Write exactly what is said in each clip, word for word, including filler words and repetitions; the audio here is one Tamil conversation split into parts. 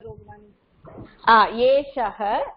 एषः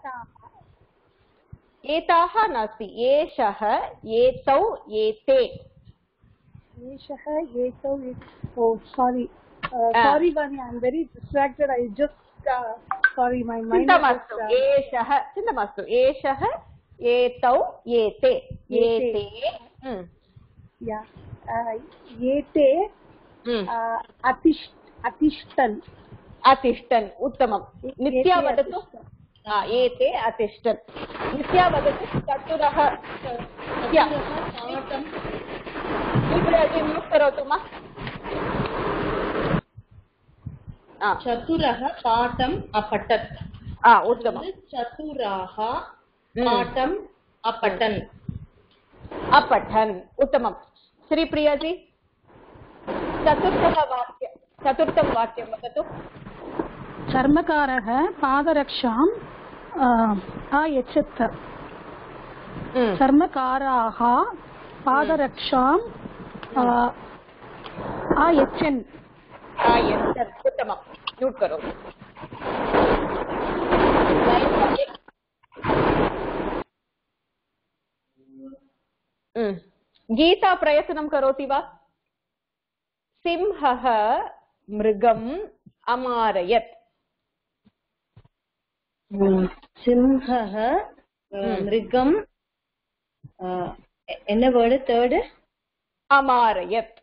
एताः नास्ति एषः एतौ एते एषः एतौ oh sorry uh, sorry Vani I am very distracted I just uh, sorry my mind चिन्तमास्तु एषः चिन्तमास्तु एषः एतौ एते एते या एते अतिष्ठ अतिष्ठन् अतिष्ठन् उत्तमं नित्या वदतु एते अतिष्ठन् नित्या वदतु चतुरः करोतु मा चतुरः पाठम् अपठत् उत्तमं चतुराः पाठम् अपठन् अपठन् उत्तमं श्रीप्रियाजी चतुर्थः वाक्य चतुर्थं वाक्यं वदतु चर्मकारः पादरक्षाम् अयच्छत् चर्मकाराः पादरक्षाम् अयच्छन् अयच्छन् उत्तमं नोट् करोतु गीता प्रयत्नं करोति वा सिंहः मृगम् अमारयत् सिंहः मृगम् என்ன வேர்டு தேர்ட் अमारयत्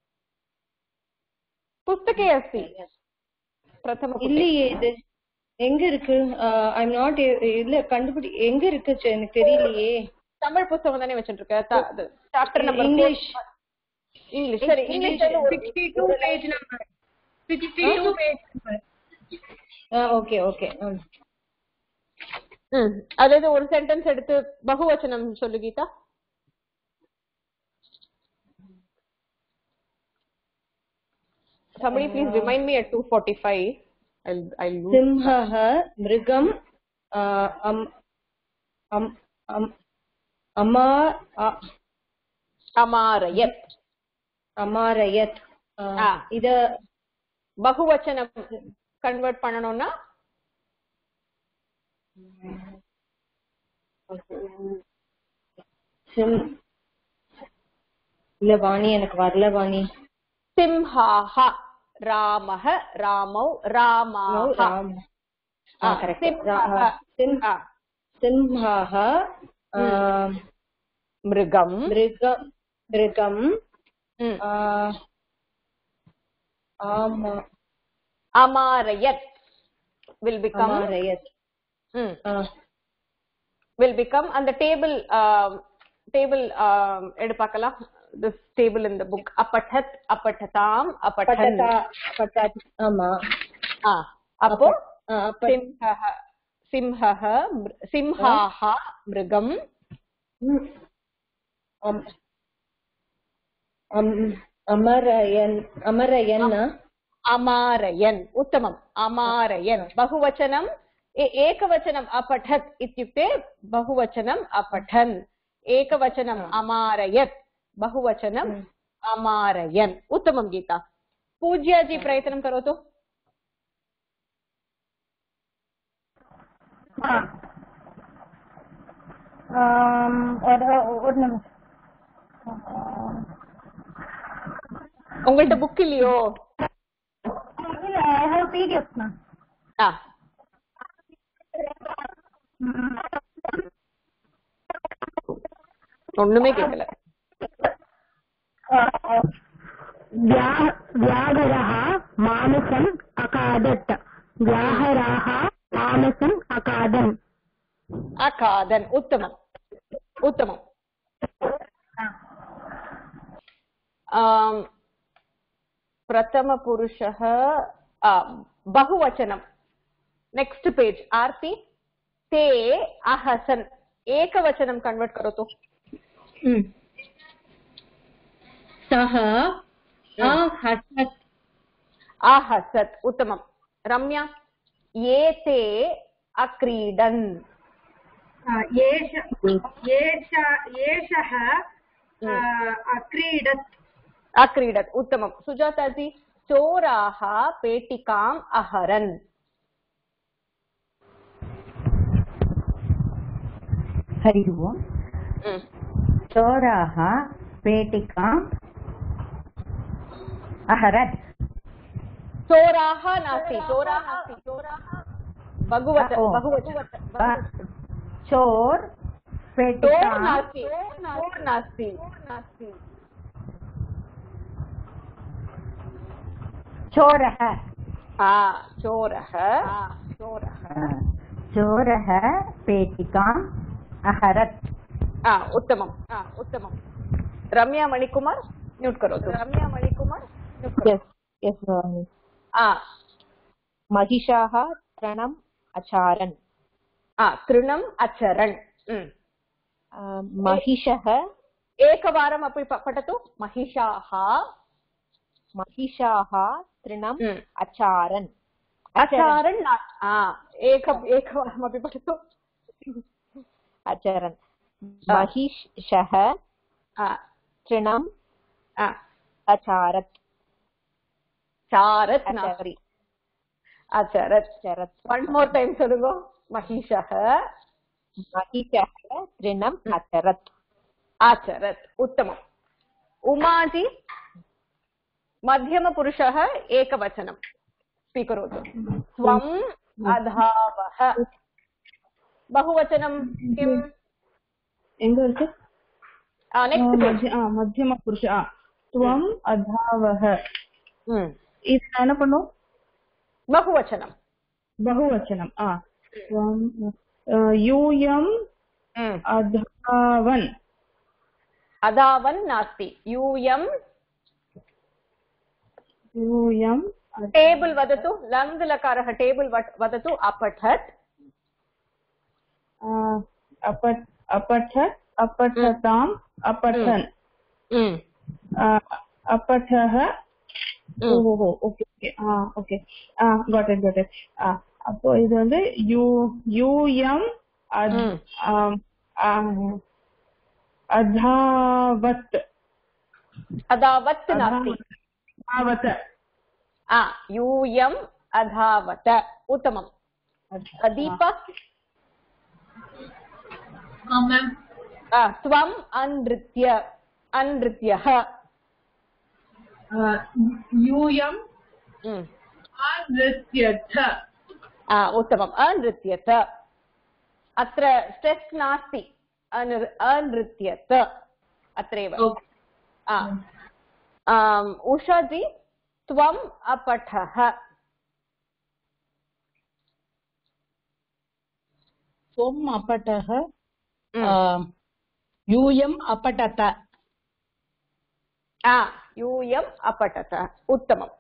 पुस्तके अस्ति प्रथम இல்லையே இது எங்க இருக்கு ஐ அம் நாட் இல்ல கண்டுபிடி எங்க இருக்கு எனக்கு தெரியலையே தமிழ் புத்தகம் தானே வச்சிட்டு இருக்க சாப்டர் நம்பர் இங்கிலீஷ் இங்கிலீஷ் சரி English sixty-two page number sixty-two page number okay okay ம் அதாவது ஒரு சென்டென்ஸ் எடுத்து பகுவச்சனம் சொல்லு Geetha somebody please remind me at two forty-five i'll i'll simhah mrigam am am am amma amarayat amarayat இத பகுவச்சனம் கன்வர்ட் பண்ணனும்னா சிம் இல்ல வாணி எனக்கு வரல வாணி सिंहाः रामः रामौ रामाः राम हां करेक्ट सिंहाः मृगं मृगं मृगं अमारयत् will become amarayat will become and the table uh, table edu paakalam this table in the book apathat apatatam apathan apatat ama ah appo simhah simhah simhaha mrigam amarayan amarayan अमारयन् उत्तमम् अमारयन् बहुवचनम् एकवचनम् अपठत् इत्युक्ते बहुवचनम् अपठन् एकवचनम् अमारयत् बहुवचनम् अमारयन् उत्तमं गीता पूज्याजी प्रयत्नं करोतु உங்கள்ட்ட புக் இல்லையோ I have P D F na ah ஒண்ணுமே கேட்கல व्याघरः मानसम् अकादत् व्याघराः मानसम् अकादन् अकादन् उत्तमम् उत्तमम् प्रथमपुरुषः बहुवचनं नेक्स्ट पेज आरती ते अहसन् एकवचनं कन्वर्ट करोतु सः आहसत् आहसत् उत्तमं रम्या एते अक्रीडन् एषः अक्रीडत् अक्रीडत् उत्तमं सुजाताजी चोराः पेटिकाम् अहरन् हरि ओम् चोराः पेटिकाम् अहरत् चोराः नास्ति चोराः चोराः बहुवचन बहुवचन चोर पेटिकां नास्ति नास्ति नास्ति चोरः चोरः चोरः चोरः पेटिकाम् अहरत् उत्तमम् उत्तमम् रम्या मणिकुमार म्यूट करोतु रम्या मणिकुमार यस यस महिषाः तृणम् अचारन् तृणम् अचरन् महिषः एकवारम् अपि पठतु महिषाः महिषाः तृणम् अचारन् अचारन् एक एकवारमपि पठतु अचरन् महिषः तृणम् अचारत् चारत् नास्ति अचरत् चरत् वन मोर टाइम சொல்லுங்க महिषः महिषः तृणम् अचरत् आचरत् उत्तमम् उमाजी मध्यमपुरुषः एकवचनं स्वीकरोतु त्वम् अधावः बहुवचनं किम् எங்க இருக்கு नेक्स्ट मध्यमपुरुष त्वम् अधावः இது என்ன பண்ணும் बहुवचनं बहुवचनं त्वम् यूयम् अधावन् अधावन् नास्ति यूयम् यूयम् टेबल वदतु लङ् लकारः टेबल वदतु अपठत् अपठत् अपठत् अपठताम् अपठन् अपठः ஓஹோ okay okay ah okay ah got it got it ஆ அப்போ இது வந்து யூ யூஎம் அதாவத் अधावत् नास्ति अधावत आ यूयम् अधावत उत्तमम् दीपा त्वम् अनृत्य अनृत्यः यूयम् अनृत्यथ उत्तमम् अनृत्यत अत्र स्ट्रेस् नास्ति अनृत्यत अत्रैव उषाजी त्वम् अपठः त्वम् अपठः यूयम् अपठत यूयम् अपठत उत्तमम्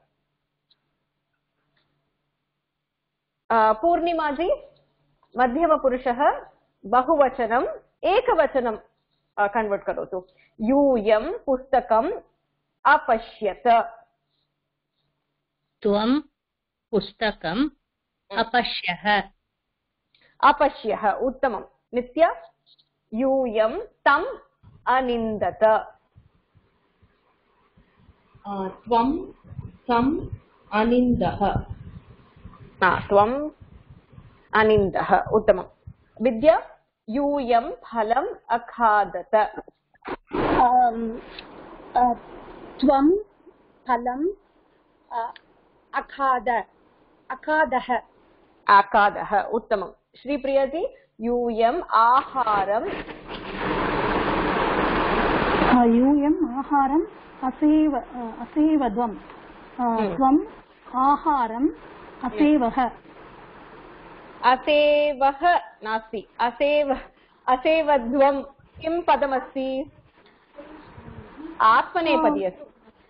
पूर्णिमाजी मध्यमपुरुषः बहुवचनम् एकवचनं कन्वर्ट् करोतु यूयं पुस्तकम् अपश्यत त्वं पुस्तकम् अपश्यः अपश्यः उत्तमम् नित्या यूयं तम् अनिन्दत त्वं तम् अनिन्दः त्वम् अनिन्दः उत्तमम् विद्या यूयं फलम् अखादत त्वं फलम् अखाद अखादः अखादः उत्तमम् श्रीप्रियाजी यूयम् आहारम् यूयम् आहारम् असेव असेवध्वम् त्वम् आहारम् असेवः असेवः नास्ति असेव असेवध्वं किं पदमस्ति आत्मनेपदी अस्ति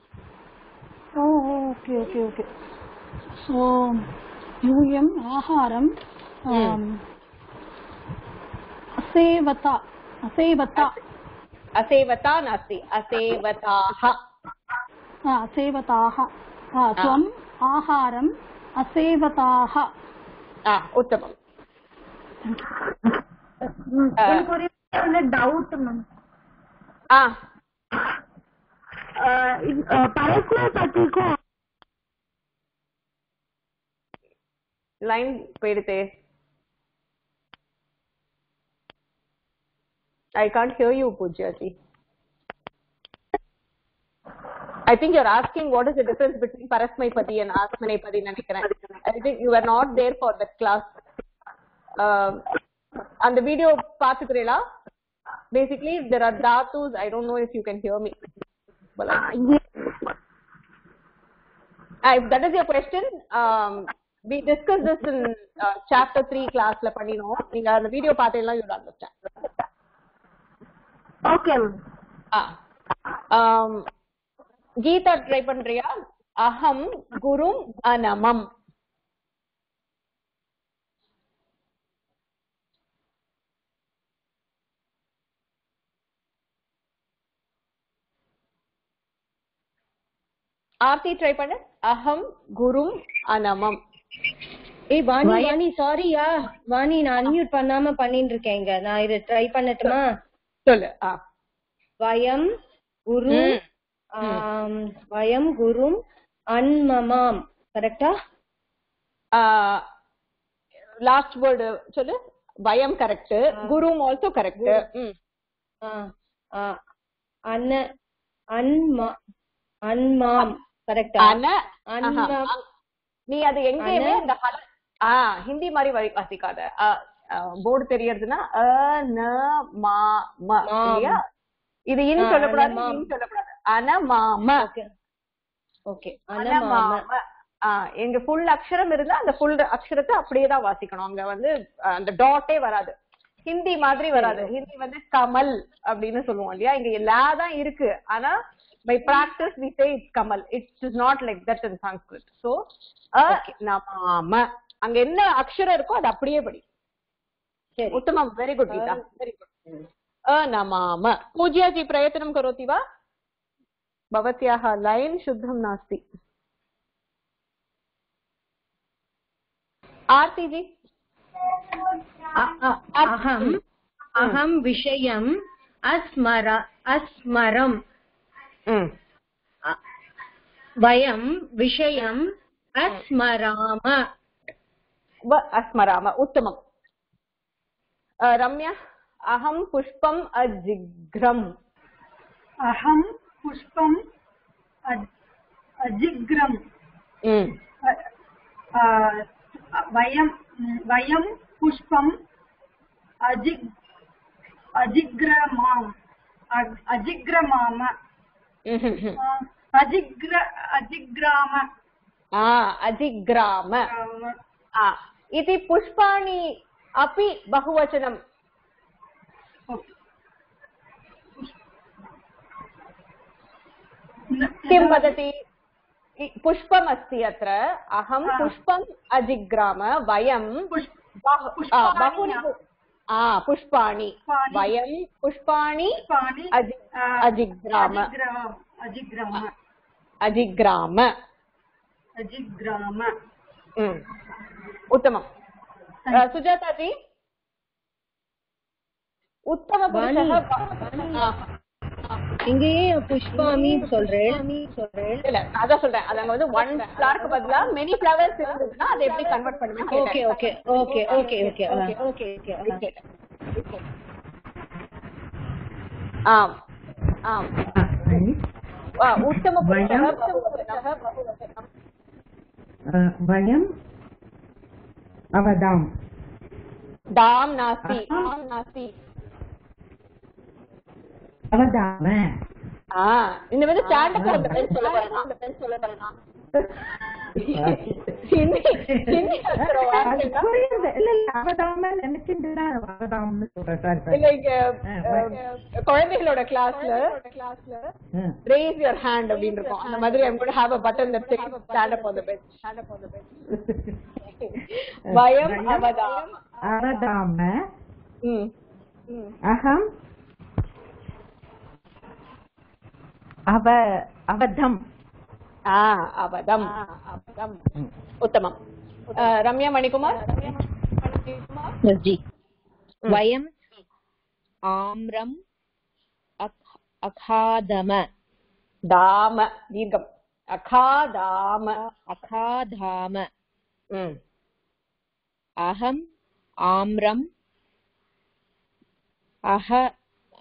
ओके ओके ओके सो यूयम् आहारम् असेवता असेवता असेवता नास्ति असेवताः असेवताः त्वम् आहारम् असेवताः उत्तमम् डौट् मैम लाइन पेड़ते I can't hear you, Pujyaji. I think you're asking what is the difference between Parasmaipadi and Asmanepadi. I think you were not there for that class. Uh, on the video, basically there are dhatus. I don't know if you can hear me. Well, uh, if that is your question, um, we discussed this in uh, chapter three class. La panino. Ninga the video paatella you will understand. Okay. Ah. Um. Geeta try pandriya. Aham gurum anamam. Aarti try panna. Aham gurum anamam. ஏய் வாணி வாணி சாரியா வாணி நான் அன்மியூட் பண்ணாம பண்ணிட்டு இருக்கேங்க நான் இத ட்ரை பண்ணட்டுமா சொல்லு ஆ வயம் குரு ஆம் வயம் குரும் அன்மமாம் கரெக்ட்டா லாஸ்ட் வேர்ட் சொல்லு வயம் கரெக்ட் குரும் ஆல்சோ கரெக்ட் ம் ஆ அன்ன அன்மா அன்மாம் கரெக்ட்டா அன்ன அன்மா நீ அது எங்கேயுமே அந்த ஆ ஹிந்தி மாதிரி வரி வாசிக்காத போர்டு தெரியறதுன்னா அ ந மா ம இல்லையா இது இன் சொல்லக்கூடாது இன் சொல்லக்கூடாது அனமாம ஓகே அனமாம ஆ எங்க ஃபுல் அக்ஷரம் இருந்தா அந்த ஃபுல் அக்ஷரத்தை அப்படியே தான் வாசிக்கணும் அங்க வந்து அந்த டாட்டே வராது ஹிந்தி மாதிரி வராது ஹிந்தி வந்து கமல் அப்படின்னு சொல்லுவோம் இல்லையா இங்க லா தான் இருக்கு ஆனா by practice we say it's kamal it is not like that in Sanskrit so a namama அங்க என்ன அக்ஷரம் இருக்கோ அது அப்படியே படி சரி உத்தமம் very good Geeta very good a namama पूज्याजी प्रयत्नं करोति वा भवत्याः लाइन शुद्धं नास्ति आरती जी अहम अहम विषयम अस्मर अस्मरम वयं विषयम् अस्मराम अस्मराम उत्तमम् रम्या अहं पुष्पम् अजिघ्रम् अहं पुष्पम् अजिघ्रम् वयं वयं पुष्पम् अजिघ् अजिघ्रमाम अजिघ्रमाम अजिग्र अजिग्राम आ अजिग्राम आ इति पुष्पाणि अपि बहुवचनम् किं वदति पुष्पम् अस्ति अत्र अहं पुष्पम् अजिग्राम वयं बहूनि आ पुष्पाणि वयं पुष्पाणि अजिग्राम अजिग्राम अजिग्राम अजिग्राम उत्तमम् सुजाता जी उत्तम पुरुषः இங்கேயே புஷ்பாமி சொல்றேன் சொல்றேன் இல்ல அதான் சொல்றேன் அது அங்க வந்து ஒன் ஃப்ளவருக்கு பதிலா many flowers இருந்துச்சுன்னா அதை எப்படி கன்வர்ட் பண்ணுவீங்க okay okay okay okay okay okay okay ஆம் ஆம் उत्तम पुरुषः वयम् अवदाम दाम नास्ति दाम नास्ति அவதாம ஆ இந்த வந்து ஸ்டாண்ட் அப் அந்த பென் சொல்ல வரணும் அந்த பென் சொல்ல வரணும் ஹிந்தி ஹிந்தி அக்கறவா இல்ல இல்ல அவதாம நினைச்சிட்டா அவதாமன்னு சொல்றேன் இல்ல இங்க குழந்தைகளோட கிளாஸ்ல கிளாஸ்ல raise your hand அப்படினு இருக்கும் அந்த மாதிரி I'm going to have a button that says stand up on the bench stand up on the bench வயம் அவதாம அவதாம ம் அஹம் अव अवधम आ अवधम अवधम उत्तमम् रम्या मणिकुमार जी वयम् आम्रम् अखादम दाम दीर्घम् अखादाम अखाधाम अहम् आम्रम् अह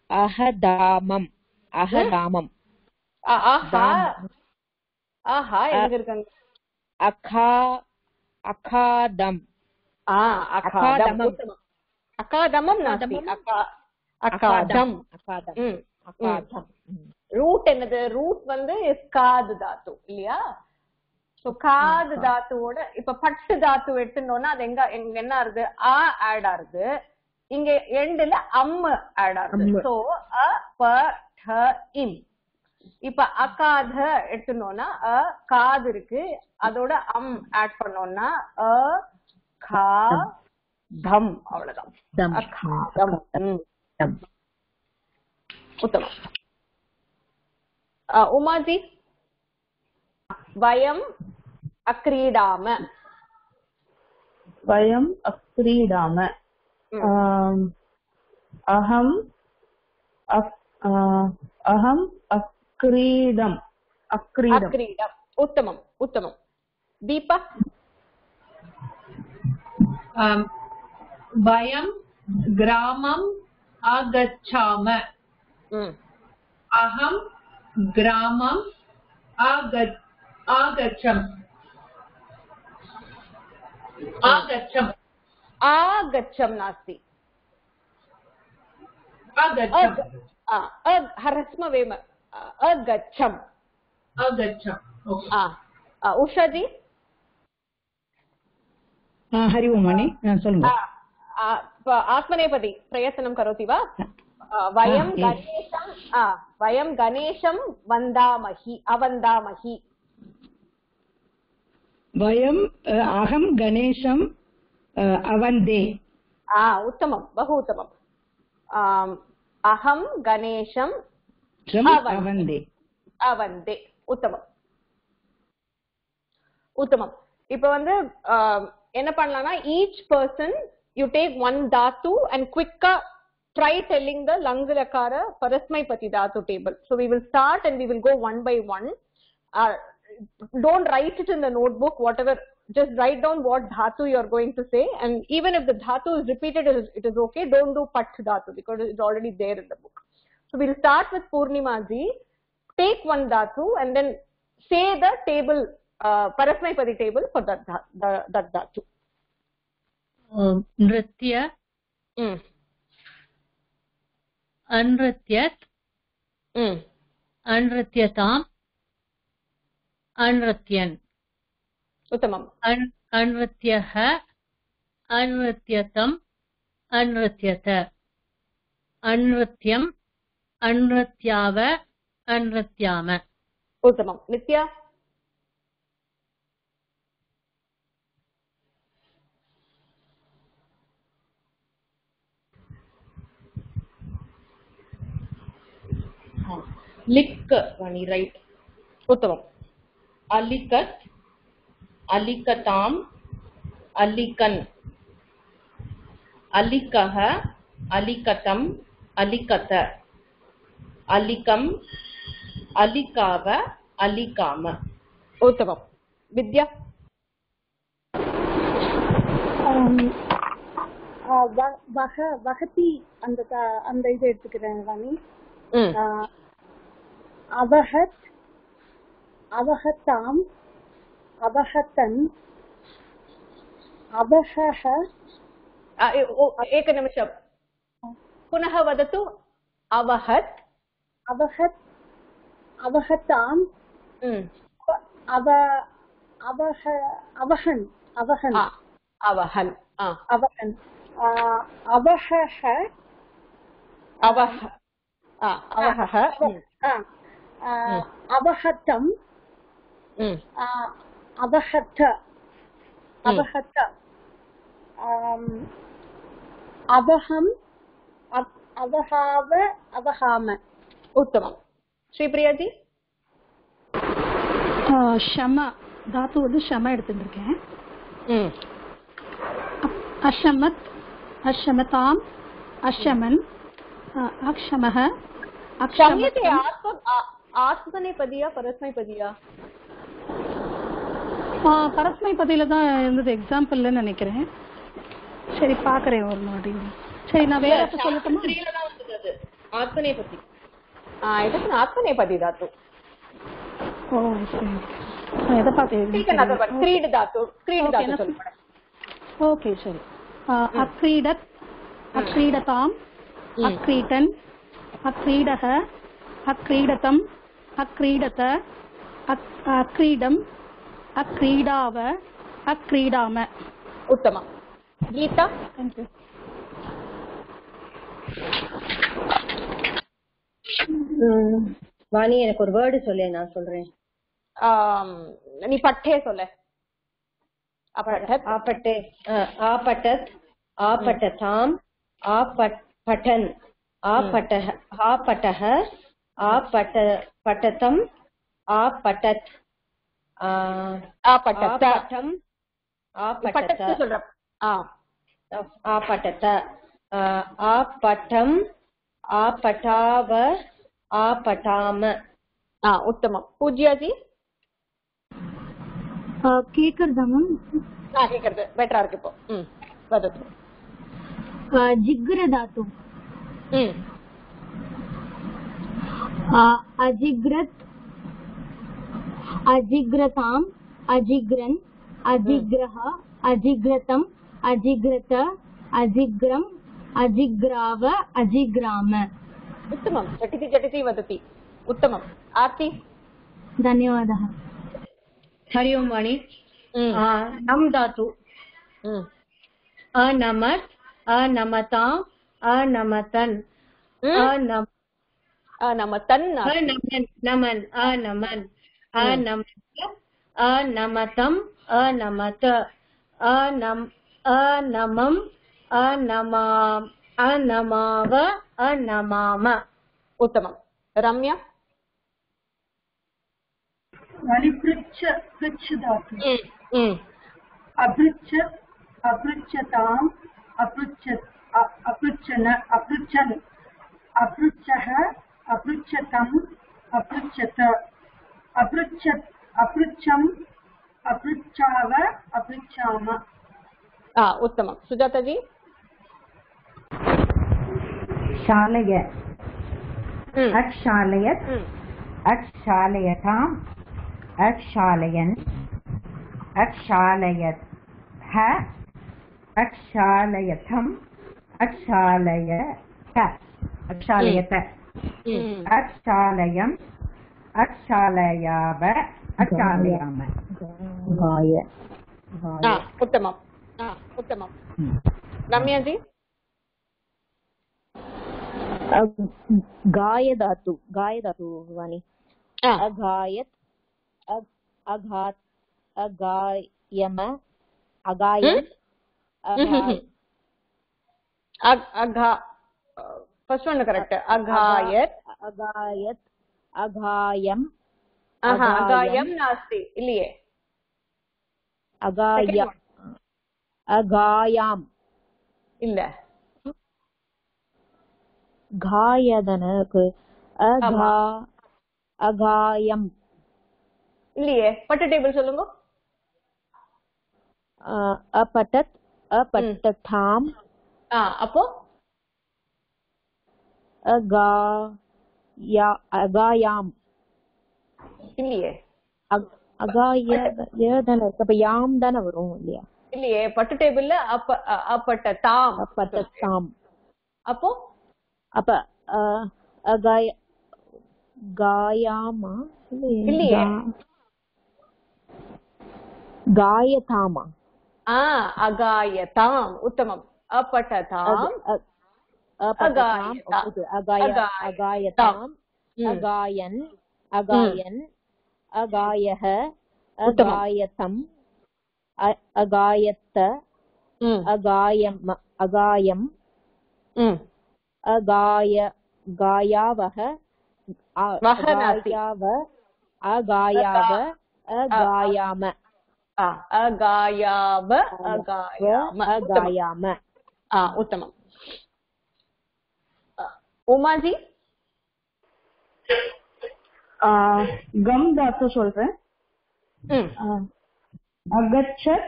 அஹதாமம் அஹதாமம் ஆ- ஆஹா ஆஹா எங்க இருக்காங்க அகா அகாதம் ஆ அகாதம் அகாதமம். உத்தமம். அகாதமம் நாஸ்தி அகா அகாதம் அகாதம் ம் அகாதம் ரூட் என்னது ரூட் வந்து காது தாத்து இல்லையா சோ காது தாத்துவோட இப்ப பட்டு தாத்து எடுத்துனோம்னா அது எங்க எங்க என்ன ஆறுது ஆ ஆட் ஆறுது இங்க எண்டுல அம்மு ஆட் ஆறுது சோ அ ப ட இம் இப்ப அகாத எடுத்துனோம்னா அ காது இருக்கு அதோட அம் ஆட் பண்ணோம்னா அ கா தம் அவ்வளவுதான் அகாதம் ம். உத்தமம் அ, உமாஜி வயம் அக்ரீடாம वयम् अक्रीडाम आम्, अहम् अक्- आ, अहम् अक्रीडम् अक्रीडम् அக்ரீடம் உத்தமம் உத்தமம் தீபா वयं ग्रामम् आगच्छाम ம் अहं ग्रामम् आग- आगच्छम् आगच्छम् ஆகச்சம் நாஸ்தி आगच्छम् அக் ஆ, அக் ஹரஸ்ம வேம அ, அகச்சம் आगच्छम् ओके ஆ ஆ, உஷாஜி हरि ओम् वाणी சொல்லுங்க आ, आ, प- आत्मनेपदी प्रयत्नं करोति वा आ, वयं yes. गणेशं आ, वयं गणेशं वन्दामहि अवन्दामहि वयम् अहं गणेशम् अवन्दे आ उत्तमं बहु उत्तमम् आम्, अहं गणेशं अवन्दे अवन्दे அவந்தே உத்தமம் உத்தமம் இப்ப வந்து என்ன பண்ணலாம்னா each person you take one dhatu and குவிக்கா ட்ரை டெல்லிங் த லங்குலக்கார parasmaipadi dhatu table so we will start and we will go one by one don't write it in the notebook whatever just write down what dhatu you are going to say and even if the dhatu is repeated it is, it is okay don't do pat dhatu because it is already there in the book so we'll start with Purnima ji take one dhatu and then say the table uh, parasmaipadi table for that dha, the, that dhatu नृत्य mm. अनृत्यत् Mm. अनृत्यताम् अनृत्यन् uttamam अन्- अनृत्यः अनृत्यतम् अनृत्यत अनृत्यम् अनृत्याव अनृत्याम uttamam nitya लिक वाणी राइट uttamam अलिकत अलिकताम अलिकन अलिकह अलिकतम अलिकत अलिकम अलिकाव अलिकाम uttamam vidya வக வகதி அந்த த- அந்த இதை எடுத்துக்கிறேன் வாணி mm. ஆஹ் அவஹத் அவஹத்தாம் அவஹத்தன் அவஹஹ uh, oh, ekanimisam पुनः वदतु अवहत् அவஹத் அவஹத்தாம் mm. அவ அவஹ அவஹன் அவஹன் ah, அவஹன் ah. அவஹன் ஆஹ் அவஹஹ அவஹ ah, அவஹஹ mm. ஆஹ் ஆஹ் அவஹத்தம் Mm. ஆஹ் அவஹத்த அவஹத்த ஆம், அவஹம் அவ- அவஹாவ அவஹாம उत्तमं श्रीप्रिया जी ஷம தாத்து வந்து ஷம எடுத்துட்டு இருக்கேன் mm. அஷமத் அஷமதாம் அஷமன் அக்ஷமஹ क्षम्यते आत्म आ- आत्मनेपदिया परस्मैपदिया பரஸ்மை பதில தான் இருந்தது எக்ஸாம்பிள்ல நினைக்கிறேன் சரி பாக்குறேன் ஒரு மாதிரி சரி நான் வேற சொல்லட்டுமா आत्मनेपदी it is an आत्मनेपदी धातु. Oh, okay. எதை பார்த்து Take another one. क्रीड धातु. क्रीड धातु சொல்லுங்க. Okay, சரி. अक्रीडत्, अक्रीडताम्, अक्रीडन्, अक्रीडः, अक्रीडतम्, अक्रीडत, अक्रीडम्, अक्रीडाव, अक्रीडाम. उत्तमम्. गीता. Thank you. வாணி எனக்கு ஒரு வேர்டு சொல்லு, நான் சொல்றேன். நீ பட்டே சொல்ல. आपटे आपटत आपटताम आपटन आपटह आपटह आपट पटतम आपटत आपटतम आपटत சொல்ற. ஆ आपटत आपटम आपटाव आपटाम. ஆ उत्तमம். पूज्या जी. கேக்குறதா மேம்? ஆ கேக்குறது பெட்டரா இருக்கு இப்போ. ம் வதத்து. जिग्र धातु. ம் अजिग्रत, अजिग्रताम, अजिग्रन, अजिग्रह, अजिग्रतम, अजिग्रत, अजिग्रम, अजिग्राव, अजिग्राम. उत्तमं. झटिति झटिति वदति. उत्तमम्. आरती. धन्यवादः. हरि ओम वाणी. नम धातु. अनमत् अनमताम् अनमतन् अनम अनमतन् अनमन नमन अनमन अनमत अनमतम् अनमत अनम अनमम् अनमाम अनमाव अनमाम. उत्तमं. रम्या. पृच्छ पृच्छ धातु. अपृच्छ अपृच्छताम् अपृच्छत् अपृच्छन अपृच्छन् अपृच्छः अपृच्छतम् अपृच्छत अपृच्छत् अपृच्छम् अपृच्छाव अपृच्छाम. आ उत्तमं. सुजाता जी. शालय अक्षालयत् अक्षालयताम् अक्षालयन् अक्षालयत् अक्षालयथम् अक्षालयत अक्षालयत अक्षालयम् अक्षालयाव अक्षालयाम. उत्तमम्. उत्तमम्. रम्या जी. गाय धातु. गाय धातु वाणी. अगायत् अघात अगायम अगायन् अघा फर्स्ट वन करेक्ट. अघायत् अगायत् अगायम् अगायम् नास्ति इल्लिये. अगाय अगायाम् இல்ல. காயதனக்கு அகா அகாயம் இல்லையே. பட்ட டேபிள் சொல்லுங்க. अपटत अपटताम. ஆ அப்போ अगाया अगायाम இல்லையே. அகாய ஏதன அப்ப யாம் தான வரும் இல்லையா? இல்லையே. பட்ட டேபிள்ல அப்ப அப்பட்டதாம் அப்பட்டதாம். அப்போ அப்ப அகாய காயாமா இல்லையே. गायतामा. आ अगायताम्. उत्तमम्. अपठताम् अगायताम् अगायताम् अगायन् अगायन् अगायः अगायतम् अगायत अगायम् अगायम् अगाय गायावः अगायाव अगायाव अगायाम अगायाव अगायाम अगायाम. आ उत्तमम्. उमा जी. गम धातु சொல்றேன். अगच्छत्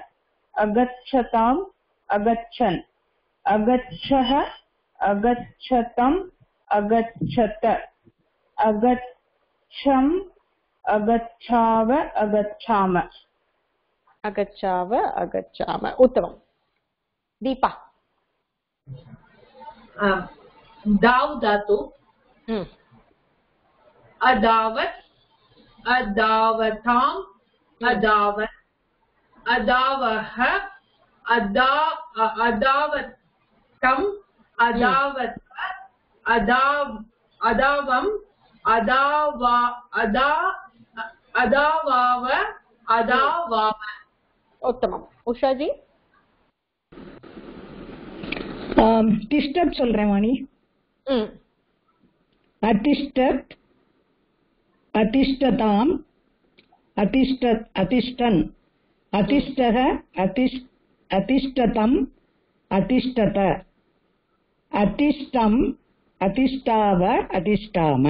अगच्छताम् अगच्छन् अगच्छः अगच्छतम् अगच्छत अगच्छम् अगच्छाव अगच्छाम अगच्छाव अगच्छाम उत्तमं दीपा दाव धातु अदावत् अदावताम् अदावत् अदावः अदा अदावतम् अदावत अदाव अदावम् अदावा अदा अदावाव अदावाव उत्तमम् उषा जी तिष्ठत् சொல்றேன் வாணி अतिष्ठत् अतिष्ठताम् अतिष्ठत् अतिष्ठन् अतिष्ठः अतिष्ठ अतिष्ठतम् अतिष्ठत अतिष्ठम् अतिष्ठाव अतिष्ठाम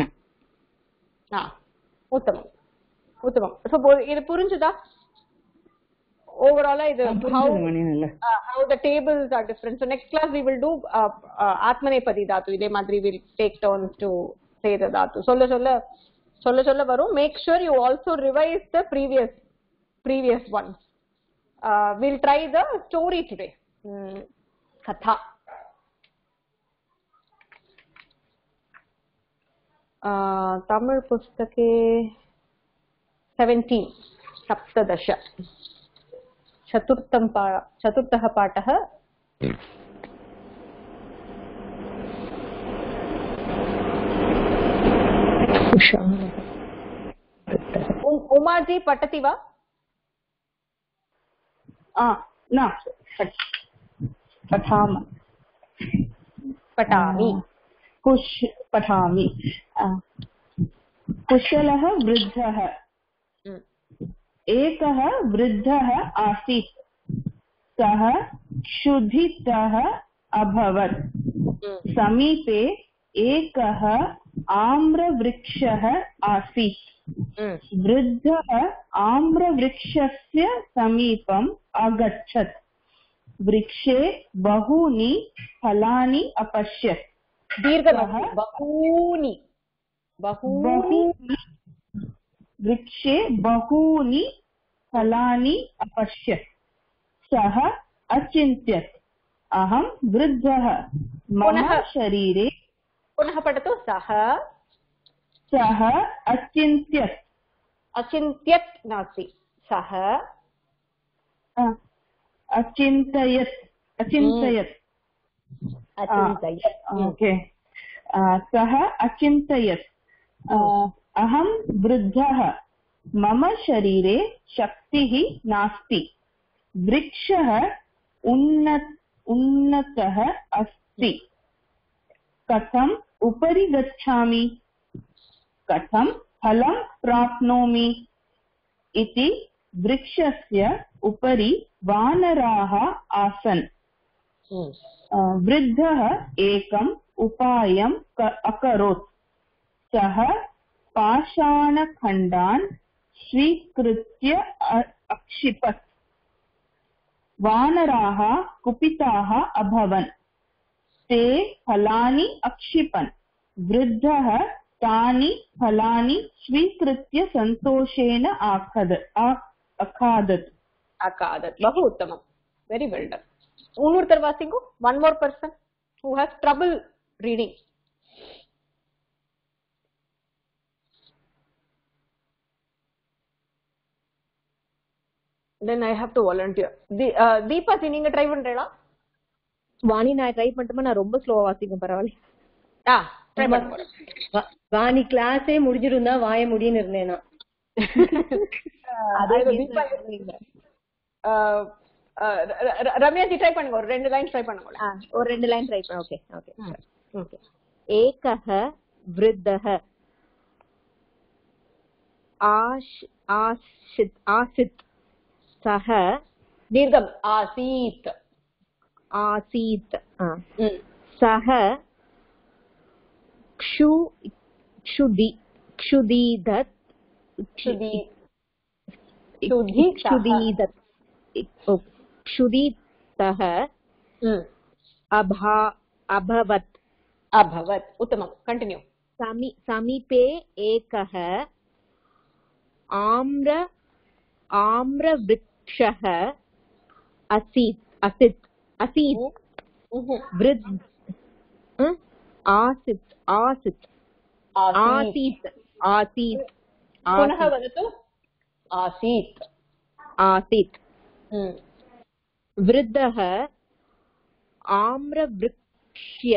उत्तमम् उत्तमम् so இது புரிஞ்சுதா overall இது how uh, how the tables are different so next class we will do uh, uh, atmanepadi dhatu இதே மாதிரி we will take turns to say the dhatu சொல்ல சொல்ல சொல்ல சொல்ல வரும் make sure you also revise the previous previous ones uh, we'll try the story today hmm. katha uh, tamil pustake seventeen saptadasha चतुर्थं पा चतुर्थः पाठः उमाजी पठति वा न पठाम पठामि कुश पठामि कुशलः वृद्धः एकः वृद्धः आसीत् सः क्षुधितः अभवत् समीपे एकः आम्रवृक्षः आसीत् वृद्धः आम्रवृक्षस्य समीपम् अगच्छत् वृक्षे बहूनि फलानि अपश्यत् दीर्घः बहूनि बहूनि वृक्षे बहूनि फलानि अपश्यत् सः अचिन्त्यत् अहं वृद्धः मम शरीरे पुनः पठतु सः सः अचिन्त्यत् अचिन्त्यत् नास्ति सः अचिन्तयत् अचिन्तयत् अचिन्तयत् ओके सः अचिन्तयत् अहं वृद्धः मम शरीरे शक्तिः नास्ति वृक्षः उन्नत उन्नतः अस्ति कथम् उपरि गच्छामि कथं फलं प्राप्नोमि इति वृक्षस्य उपरि वानराः आसन् वृद्धः एकम् उपायम् अकरोत् सः पाषाणखण्डान् स्वीकृत्य अक्षिपत् वानराः कुपिताः अभवन् ते फलानि अक्षिपन् वृद्धः तानि फलानि स्वीकृत्य सन्तोषेण आखद अखादत् अखादत् बहु उत्तमं वेरी वेल डन उन्नूर्तर् वासिंगु one more person who has trouble reading then I have to volunteer the uh, Deepa ji நீங்க ட்ரை பண்றீங்களா வாணி நான் ட்ரை பண்ணிட்டேன் நான் ரொம்ப ஸ்லோவா வாசிக்கும் பரவாயில்லை ஆ ட்ரை பண்ணுங்க வாணி கிளாஸே முடிஞ்சிருந்தா வாய முடின்னு இருந்தேனா அதே தீபா ரம்யா ஜி ட்ரை பண்ணுங்க ஒரு ரெண்டு லைன் ட்ரை பண்ணுங்க ஒரு ரெண்டு லைன் ட்ரை பண்ணு ஓகே ஓகே ஓகே ஏகः वृद्धः आश आशित आसित सः दीर्घम् आसीत् आसीत् सः क्षु क्षुदि क्षुदीदत् क्षुदीदत् क्षुदीतः अभा अभवत् अभवत् उत्तमं कंटिन्यू समी समीपे एकः आम्र आम्रवृक्षः आसीत् आसीत् आसीत् वृद्ध आसीत् आसीत् आसीत् आसीत् पुनः वदतु आसीत् आसीत् वृद्धः आम्रवृक्षस्य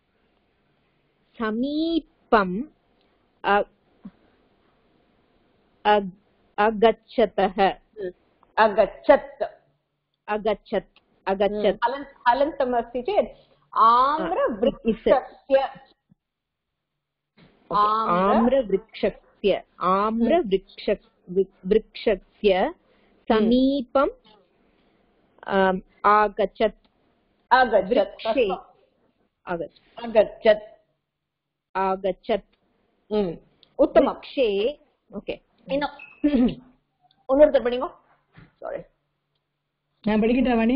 समीपम् अगच्छतः अगच्छत् अगच्छत् अगच्छत् हलन्तम् अस्ति चेत् आम्रवृक्षस्य आम्रवृक्षस्य आम्रवृक्ष वृक्षस्य समीपम् आगच्छत् अगच्छत् अगच्छत् आगच्छत् उत्तमं वृक्षे ओके இன்னொருத்தர் படிங்க சாரி நான் படிக்கிட்டா வாணி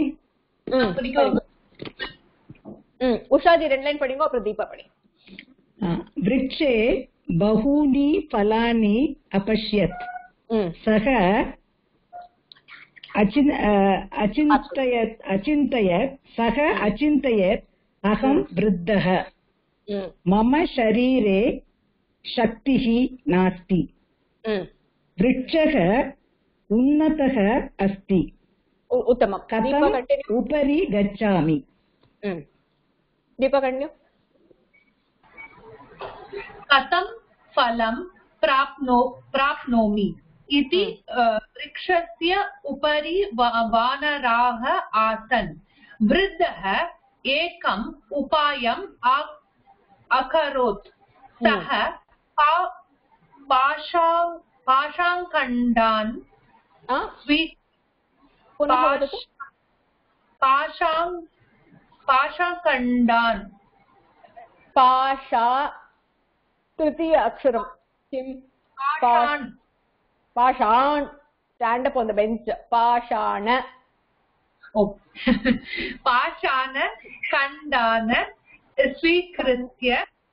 உஷாஜி ரெண்டு லைன் படிங்க அப்புறம் தீபா படி वृक्षे बहूनि फलानि अपश्यत् सः अचिन् अचिन्तयत् अचिन्तयत् सः अचिन्तयत् अहं वृद्धः मम शरीरे शक्तिः नास्ति वृक्षः उन्नतः अस्ति उत्तमं कथम् उपरि गच्छामि दीपा कंटिन्यू कथं फलं प्राप्नो प्राप्नोमि इति वृक्षस्य उपरि वानराः आसन् वृद्धः एकम् उपायम् अकरोत् सः पाशा पाशाङ्खण्डान् स्वी पाशां पाशाङ्खण्डान् पाशा तृतीय अक्षरं किं पाषाण पाषाण stand up on the bench पाषाण oh पाषाण खण्डान् स्वीकृत्य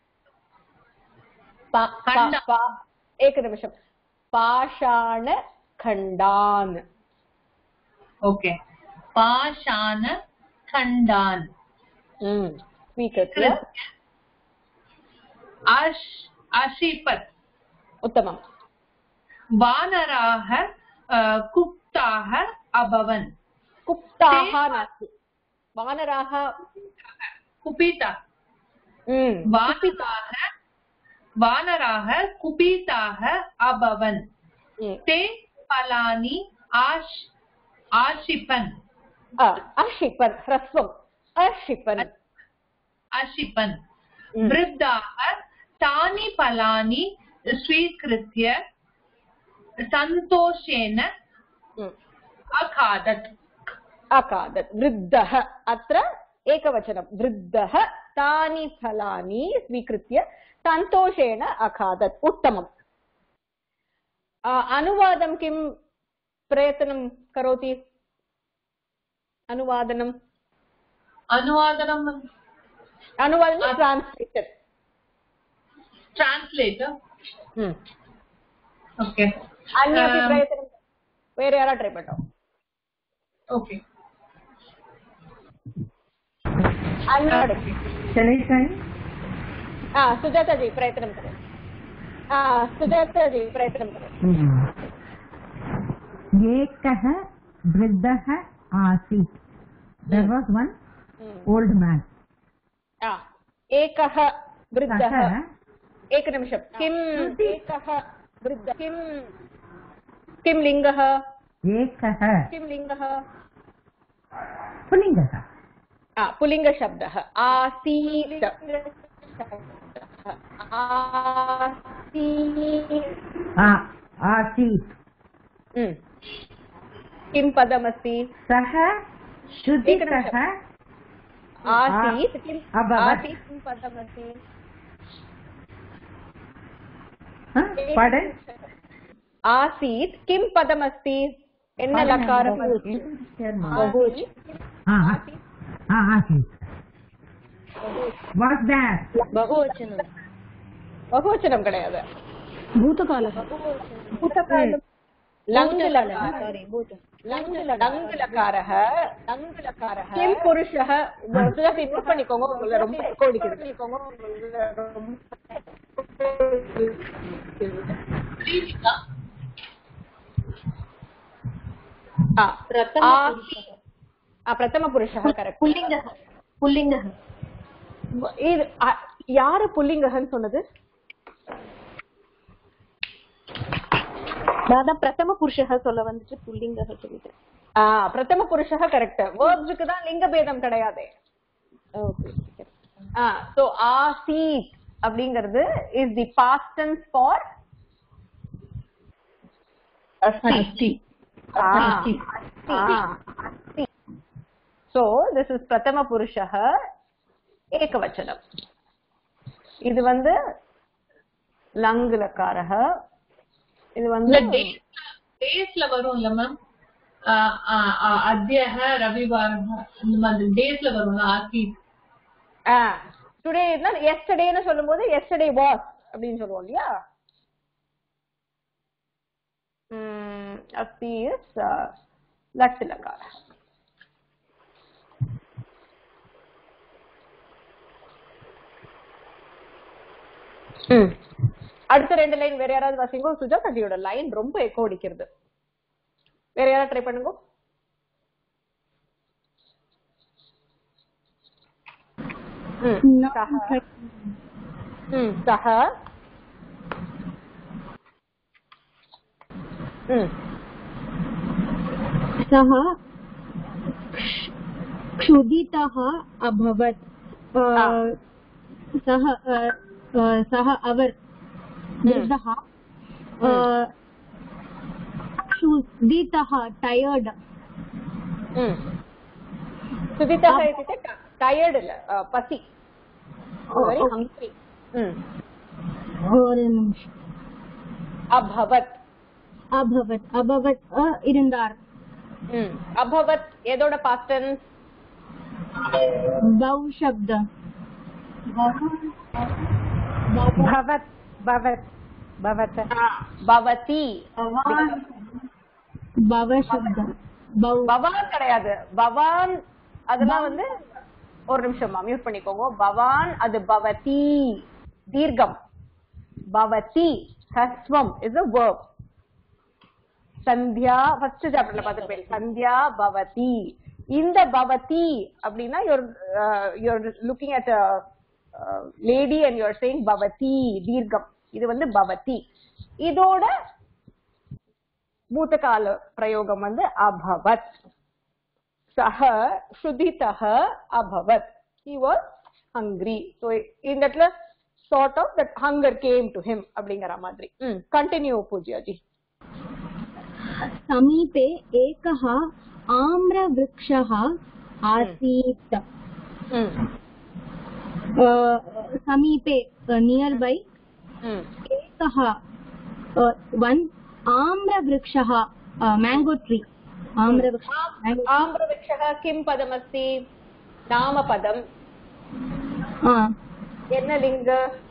एकनिमिषं पाषाण खण्डान् ओके पाषाण खण्डान् स्वीकृत्य अशिपत् उत्तमं वानराः कुप्ताः अभवन् कुप्ताः नास्ति वानराः कुपिताः वानराः वानराः कुपिताः अभवन् ते फलानि आश आशिपन् अशिपन् ह्रस्वम् अशिपन् अशिपन् वृद्धाः तानि फलानि स्वीकृत्य सन्तोषेण अखादत् अखादत् वृद्धः अत्र एकवचनं वृद्धः तानि फलानि स्वीकृत्य सन्तोषेण अखादत् उत्तमम् अनुवादं किं प्रयत्नं करोति अनुवादनम् अनुवादनम् अनुवादनं ट्रान्स्लेटर् ट्रान्स्लेटर् ओके अन्यपि प्रयत्नं वेरे यारा ट्रै पण्णोम ओके अन्यड चले सर हां सुजाता जी प्रयत्नं करो हां सुजाता जी प्रयत्नं करो एकः वृद्धः आसीत् there was one old man हां एकः वृद्धः एकनिमिषं किम् एकः वृद्ध किं किं लिङ्गः एकः किं लिङ्गः पुल्लिङ्गः पुल्लिङ्गशब्दः आसीत् आसीत् किं पदमस्ति सः शुद्धिकः आसीत् किम् अभवत् आसीत् किं पदमस्ति आसीत् किं पदमस्ति एन्न लकारः आसीत् வாட்ஸ் தட்? பகுவச்சனம். பகுவச்சனம் கிடையாது. பூதகால பூதகாலம். லங்குலகார. சாரி பூத. லங்குலகாரஹ. லங்குலகாரஹ. கிம் புருஷஹ. சுஜாதா இன்வெஸ்ட் பண்ணிக்கோங்க. உங்களுக்கு ரொம்ப எக்கோ அடிக்குது. ஆ பிரதம புருஷः. ஆ பிரதம புருஷः கரெக்ட். புல்லிங்கः. புல்லிங்கः. இது யாரு புல்லிங்கன்னு சொன்னது? நான் பிரதம புருஷக சொல்ல வந்துட்டு புல்லிங்கக சொல்லிட்டேன். ஆ பிரதம புருஷக கரெக்ட். வேர்ப்ஸ்க்கு தான் லிங்க பேதம் கிடையாது. ஓகே. ஆ சோ ஆசீத் அப்படிங்கிறது is the past tense for अस्ति अस्ति. So this is prathama purushah ekavachanam. இது வந்து லங்குலகாரஹ. இது வந்து டேஸ்ல வரும் இல்ல மேம்? அத்யஹ ரவிவாரஹ இந்த மாதிரி டேஸ்ல வரும் ஆசீத். ஆ டுடே னா எஸ்டர்டேன்னு சொல்லும்போது எஸ்டர்டே வாஸ் அப்படினு சொல்லுவோம் இல்லையா? ம் அஸ்தி இஸ் லட்லகாரஹ. ம் அடுத்த ரெண்டு லைன் வேற யாராவது வாசிங்க. சுஜாதாஜியோட லைன் ரொம்ப எக்கோ அடிக்கிறது. வேற யாராவது ட்ரை பண்ணுங்க. ம் சஹ. ம் சஹ. ம் सः क्षुधितः अभवत्. सः सः अवर् वृद्धः क्षुधितः टयर्ड्. क्षुधितः इत्युक्ते टयर्ड् இல்ல பசி. very hungry. ஒரு நிமிஷம். அபவத். அபவத். அபவத் இருந்தார். அபவத் எதோட பாஸ்ட் டென்ஸ்? பவ் शब्द. भवत् भवत् भवत् பவதி. பவ शब्द. பவான் கிடையாது. பவான் அதெல்லாம் வந்து ஒரு நிமிஷமா மியூட் பண்ணிக்கோங்க. பவான் அது பவதி தீர்க்கம். பவதி ஹஸ்வம் is a verb. Sandhya first சாப்டர்ல பாத்துப்பேன். சந்தியா பவதி. இந்த பவதி அப்படின்னா you're uh, you're looking at a uh, lady and you're saying பவதி தீர்க்கம். இது வந்து பவதி. இதோட பூதகால பிரயோகம் வந்து அபவத். சஹ க்ஷுதிதஹ அபவத். he was hungry. so in that sort of that hunger came to him அப்படிங்கற மாதிரி. ம் कंटिन्यू पूज्याजी. समीपे एकः आम्रवृक्षः आसीत्. समीपे नियर बाय एकः वन आम्रवृक्षः मैंगो ट्री. आम्रवृक्षः आम्रवृक्षः किं पदमस्ति? नामपदम्. என்ன லிங்க?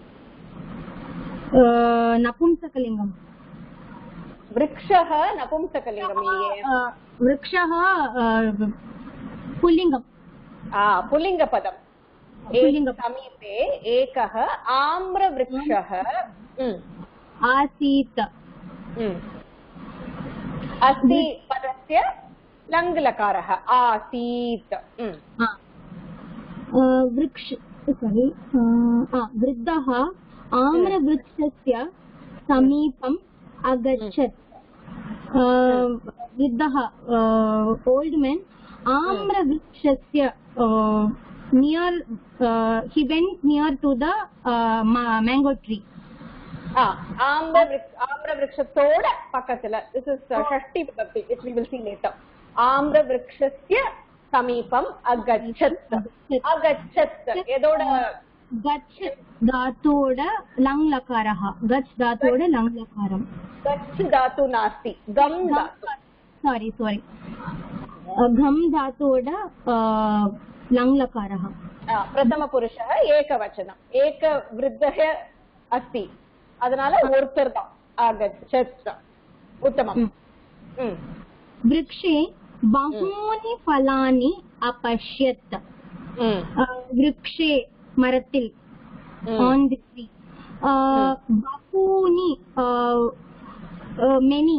नपुंसकलिङ्गम्. वृक्षः नपुंसकलिङ्गम् இல்லையே. वृक्षः पुल्लिङ्गम्. आ पुल्लिङ्गपदम्. समीपे एकः आम्रवृक्षः आसीत्. अस्ति पदस्य लङ्लकारः आसीत्. वृक्ष सारी वृद्धः आम्रवृक्षस्य समीपम् अगच्छत्. वृद्धः ओल्ड मैन आम्रवृक्षस्य near he went near to the uh, mango tree. आम्रवृक्षத்தோட பக்கத்துல. this is षष्ठी विभक्ति which we will see later. आम्रवृक्षस्य समीपम् अगच्छत्. अगच्छत् एदोड गच्छ धातोड लङ् लकारः. गच्छ धातोड लङ् लकारम्. गच्छ धातु नास्ति. गम् धातु. सॉरी सॉरी घम् धातोड लङ् लकारः. பிரதம புருஷः ஏகவச்சனம் ஏக விருத்தः अस्ति அதனால ஒருத்தர் தான் ஆகச்சத் உத்தமம் वृक्षे बहूनि फलानि अपश्यत् वृक्षे मरत्तिल on the tree बहूनि many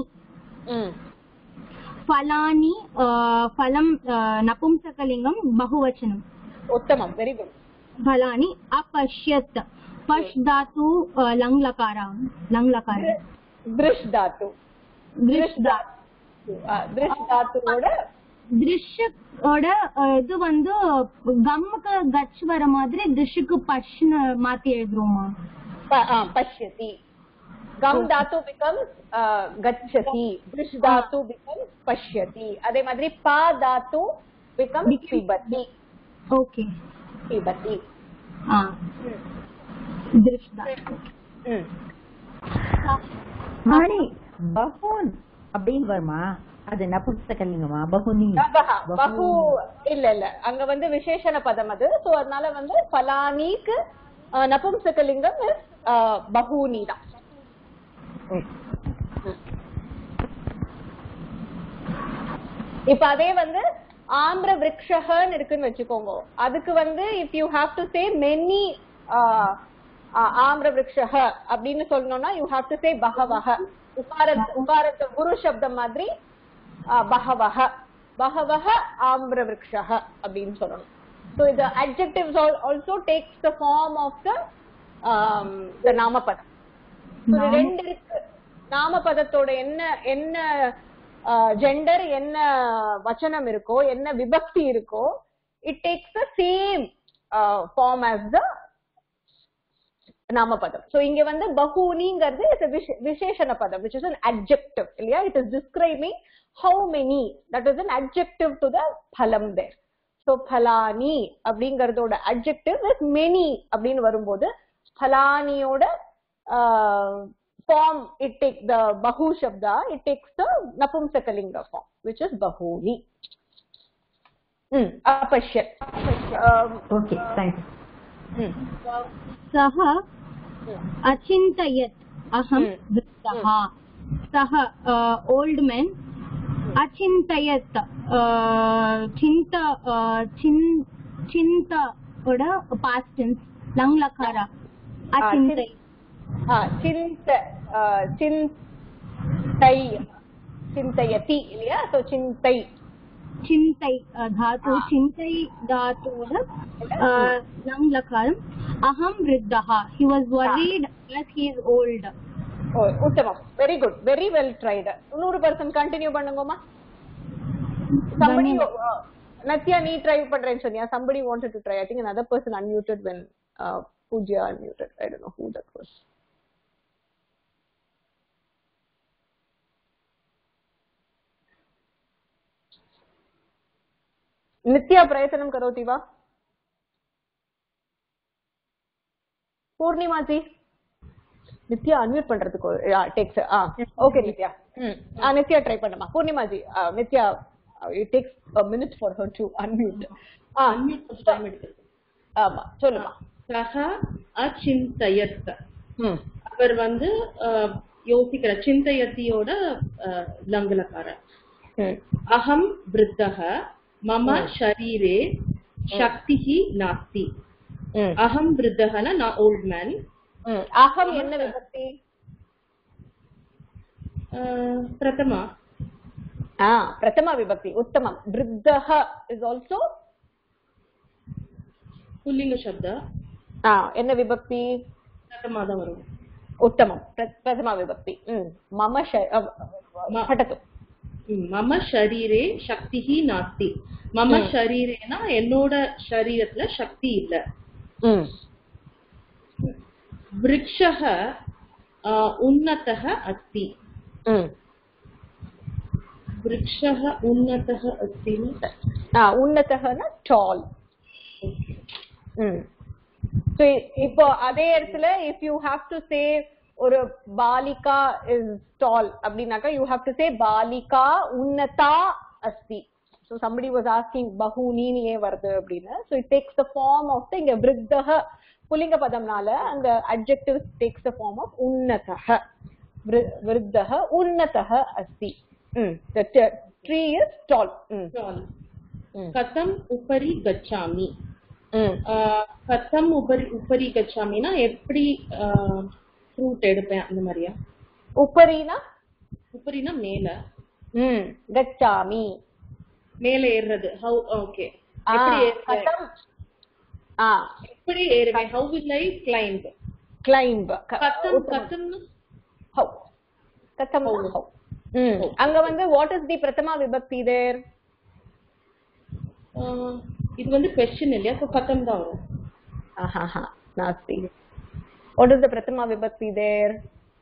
फलानि फलं नपुंसकलिंगं बहुवचनं उत्तमं वेरी गुड फलानि अपश्यत् पश् धातु लंग लकार लंग लकार दृश् धातु दृश् धातु दृश् धातुவோட दृश्य ஓட இது வந்து கம்முக்கு கச் வர மாதிரி திருஷ்க்கு பஷ்னு மாத்தி எழுதுறோமா பஷ்யதி கம் धातु becomes गच्छति दृश् धातु becomes पश्यति அதே மாதிரி பா धातु becomes पिबति ओके पिबति ஆ दृश् धातु மாணி பஹூன் அப்படினு வருமா அது நபும்சகலிங்கமா பஹுனி பஹு இல்ல இல்ல அங்க வந்து விசேஷண பதம் அது சோ அதனால வந்து ஃபலானிக்கு நபும்சகலிங்கம் பஹூனி தான் இப்ப அதே வந்து ஆம்ர விருக்ஷஹன்னு இருக்குன்னு வெச்சுக்கோங்க அதுக்கு வந்து if you have to say many ஆம்ர விருக்ஷஹ அப்படினு சொல்லணும்னா you have to say பஹவஹ உகாரத் உகாரத் குரு சப்தம் மாதிரி பஹவஹ பஹவஹ ஆம்ர விருக்ஷஹ அப்படினு சொல்லணும் so the adjectives also takes the form of the um, the நாமபதம் so ரெண்டு இருக்கு நாமபதத்தோட என்ன என்ன ஜெண்டர் என்ன வச்சனம் இருக்கோ என்ன விபக்தி இருக்கோ it takes the same uh, form as the நாமபதம் so இங்க வந்து பஹூனிங்கிறது is a விசேஷண பதம் which is an adjective இல்லையா it is describing how many that is an adjective to the phalam there so phalani அப்படிங்கறதோட adjective is many அப்படினு வரும்போது phalaniயோட form it takes the bahu shabda it takes the napumsakalinga form which is bahuni hmm apashyat um, okay thanks hmm सः अचिन्तयत् अहं वृद्धः सः ओल्ड मैन अचिन्तयत् चिन्त चिन्त ओड पास्ट टेंस लंग लकार अचिन्तयत् हाँ चिंत चिंतै चिंतयति இல்லையா so चिंतै चिंतै धातु चिंतै धातु लंग लकारम अहम वृद्धः he was worried as he is old oh uttamam very good very well tried one hundred percent continue பண்ணுங்கம்மா somebody uh, Natya nee try பண்றேன்னு சொன்னியா somebody wanted to try I think another person unmuted when uh, Pooja unmuted I don't know who that was नित्या प्रयत्नं करोति वा पूर्णिमा जी नित्या अनम्यूट பண்றதுக்கு டேக்ஸ் ஆ ஓகே நித்யா ம் ஆ நித்யா ட்ரை பண்ணுமா Purnima ji Nitya it takes a minute for her to unmute ஆ அன்மியூட் டைம் எடுக்குது ஆமா சொல்லுமா சஹ அசிந்தயத் ம் அவர் வந்து யோசிக்கிற சிந்தயத்தியோட லங்கலகார அகம் விருத்தः मम शरीरे शक्तिः नास्ति अहं वृद्धः न ओल्ड मैन अहम என்ன விபக்தி प्रथमा ஆ பிரதம விபக்தி உத்தமம் वृद्धः is also पुल्लिंग शब्द ஆ என்ன விபக்தி प्रथमा தான் வரும் உத்தமம் பிரதம விபக்தி ம் मम பட்டது मम शरीरे शक्तिः नास्ति मम शरीरेना என்னோட शरीरத்துல शक्ति இல்ல वृक्षः उन्नतः अस्ति वृक्षः उन्नतः अस्ति ஆ उन्नतः ना tall ம் சோ இப்போ அதே இடத்துல if you have to say ஒரு பாலிகா is tall அப்படினாக்கா you have to say Baliga உன்னதா அஸ்தி So somebody was asking bahuni ஏன் வருது அப்படின்னு. So it takes the form of the இங்க விருத்தஹ புல்லிங்க பதம்னால அந்த adjective takes the form of unnatah. விருத்தஹ unnatah asti. Mm. The tree is tall. Mm. tall. Mm. Katham upari gacchami. Mm. கத்தம் உபரி உபரி கச்சாமினா எப்படி ஃப்ரூட் எடுப்பேன் அந்த மாதிரியா? உபரினா உபரினா மேல. ம் கச்சாமி மேல ஏறுறது. ஹவ் ஓகே எப்படி ஏறுவேன்? ஆ எப்படி ஏறுவேன்? how will I climb? climb கத்தம் கத்தம் how கத்தம் how. ம் அங்க வந்து what is the prathama vibhakti there? இது வந்து क्वेश्चन இல்லையா? சோ கத்தம் தான் வரும். ஆஹா நாஸ்தி. what is the prathama vibhakti there?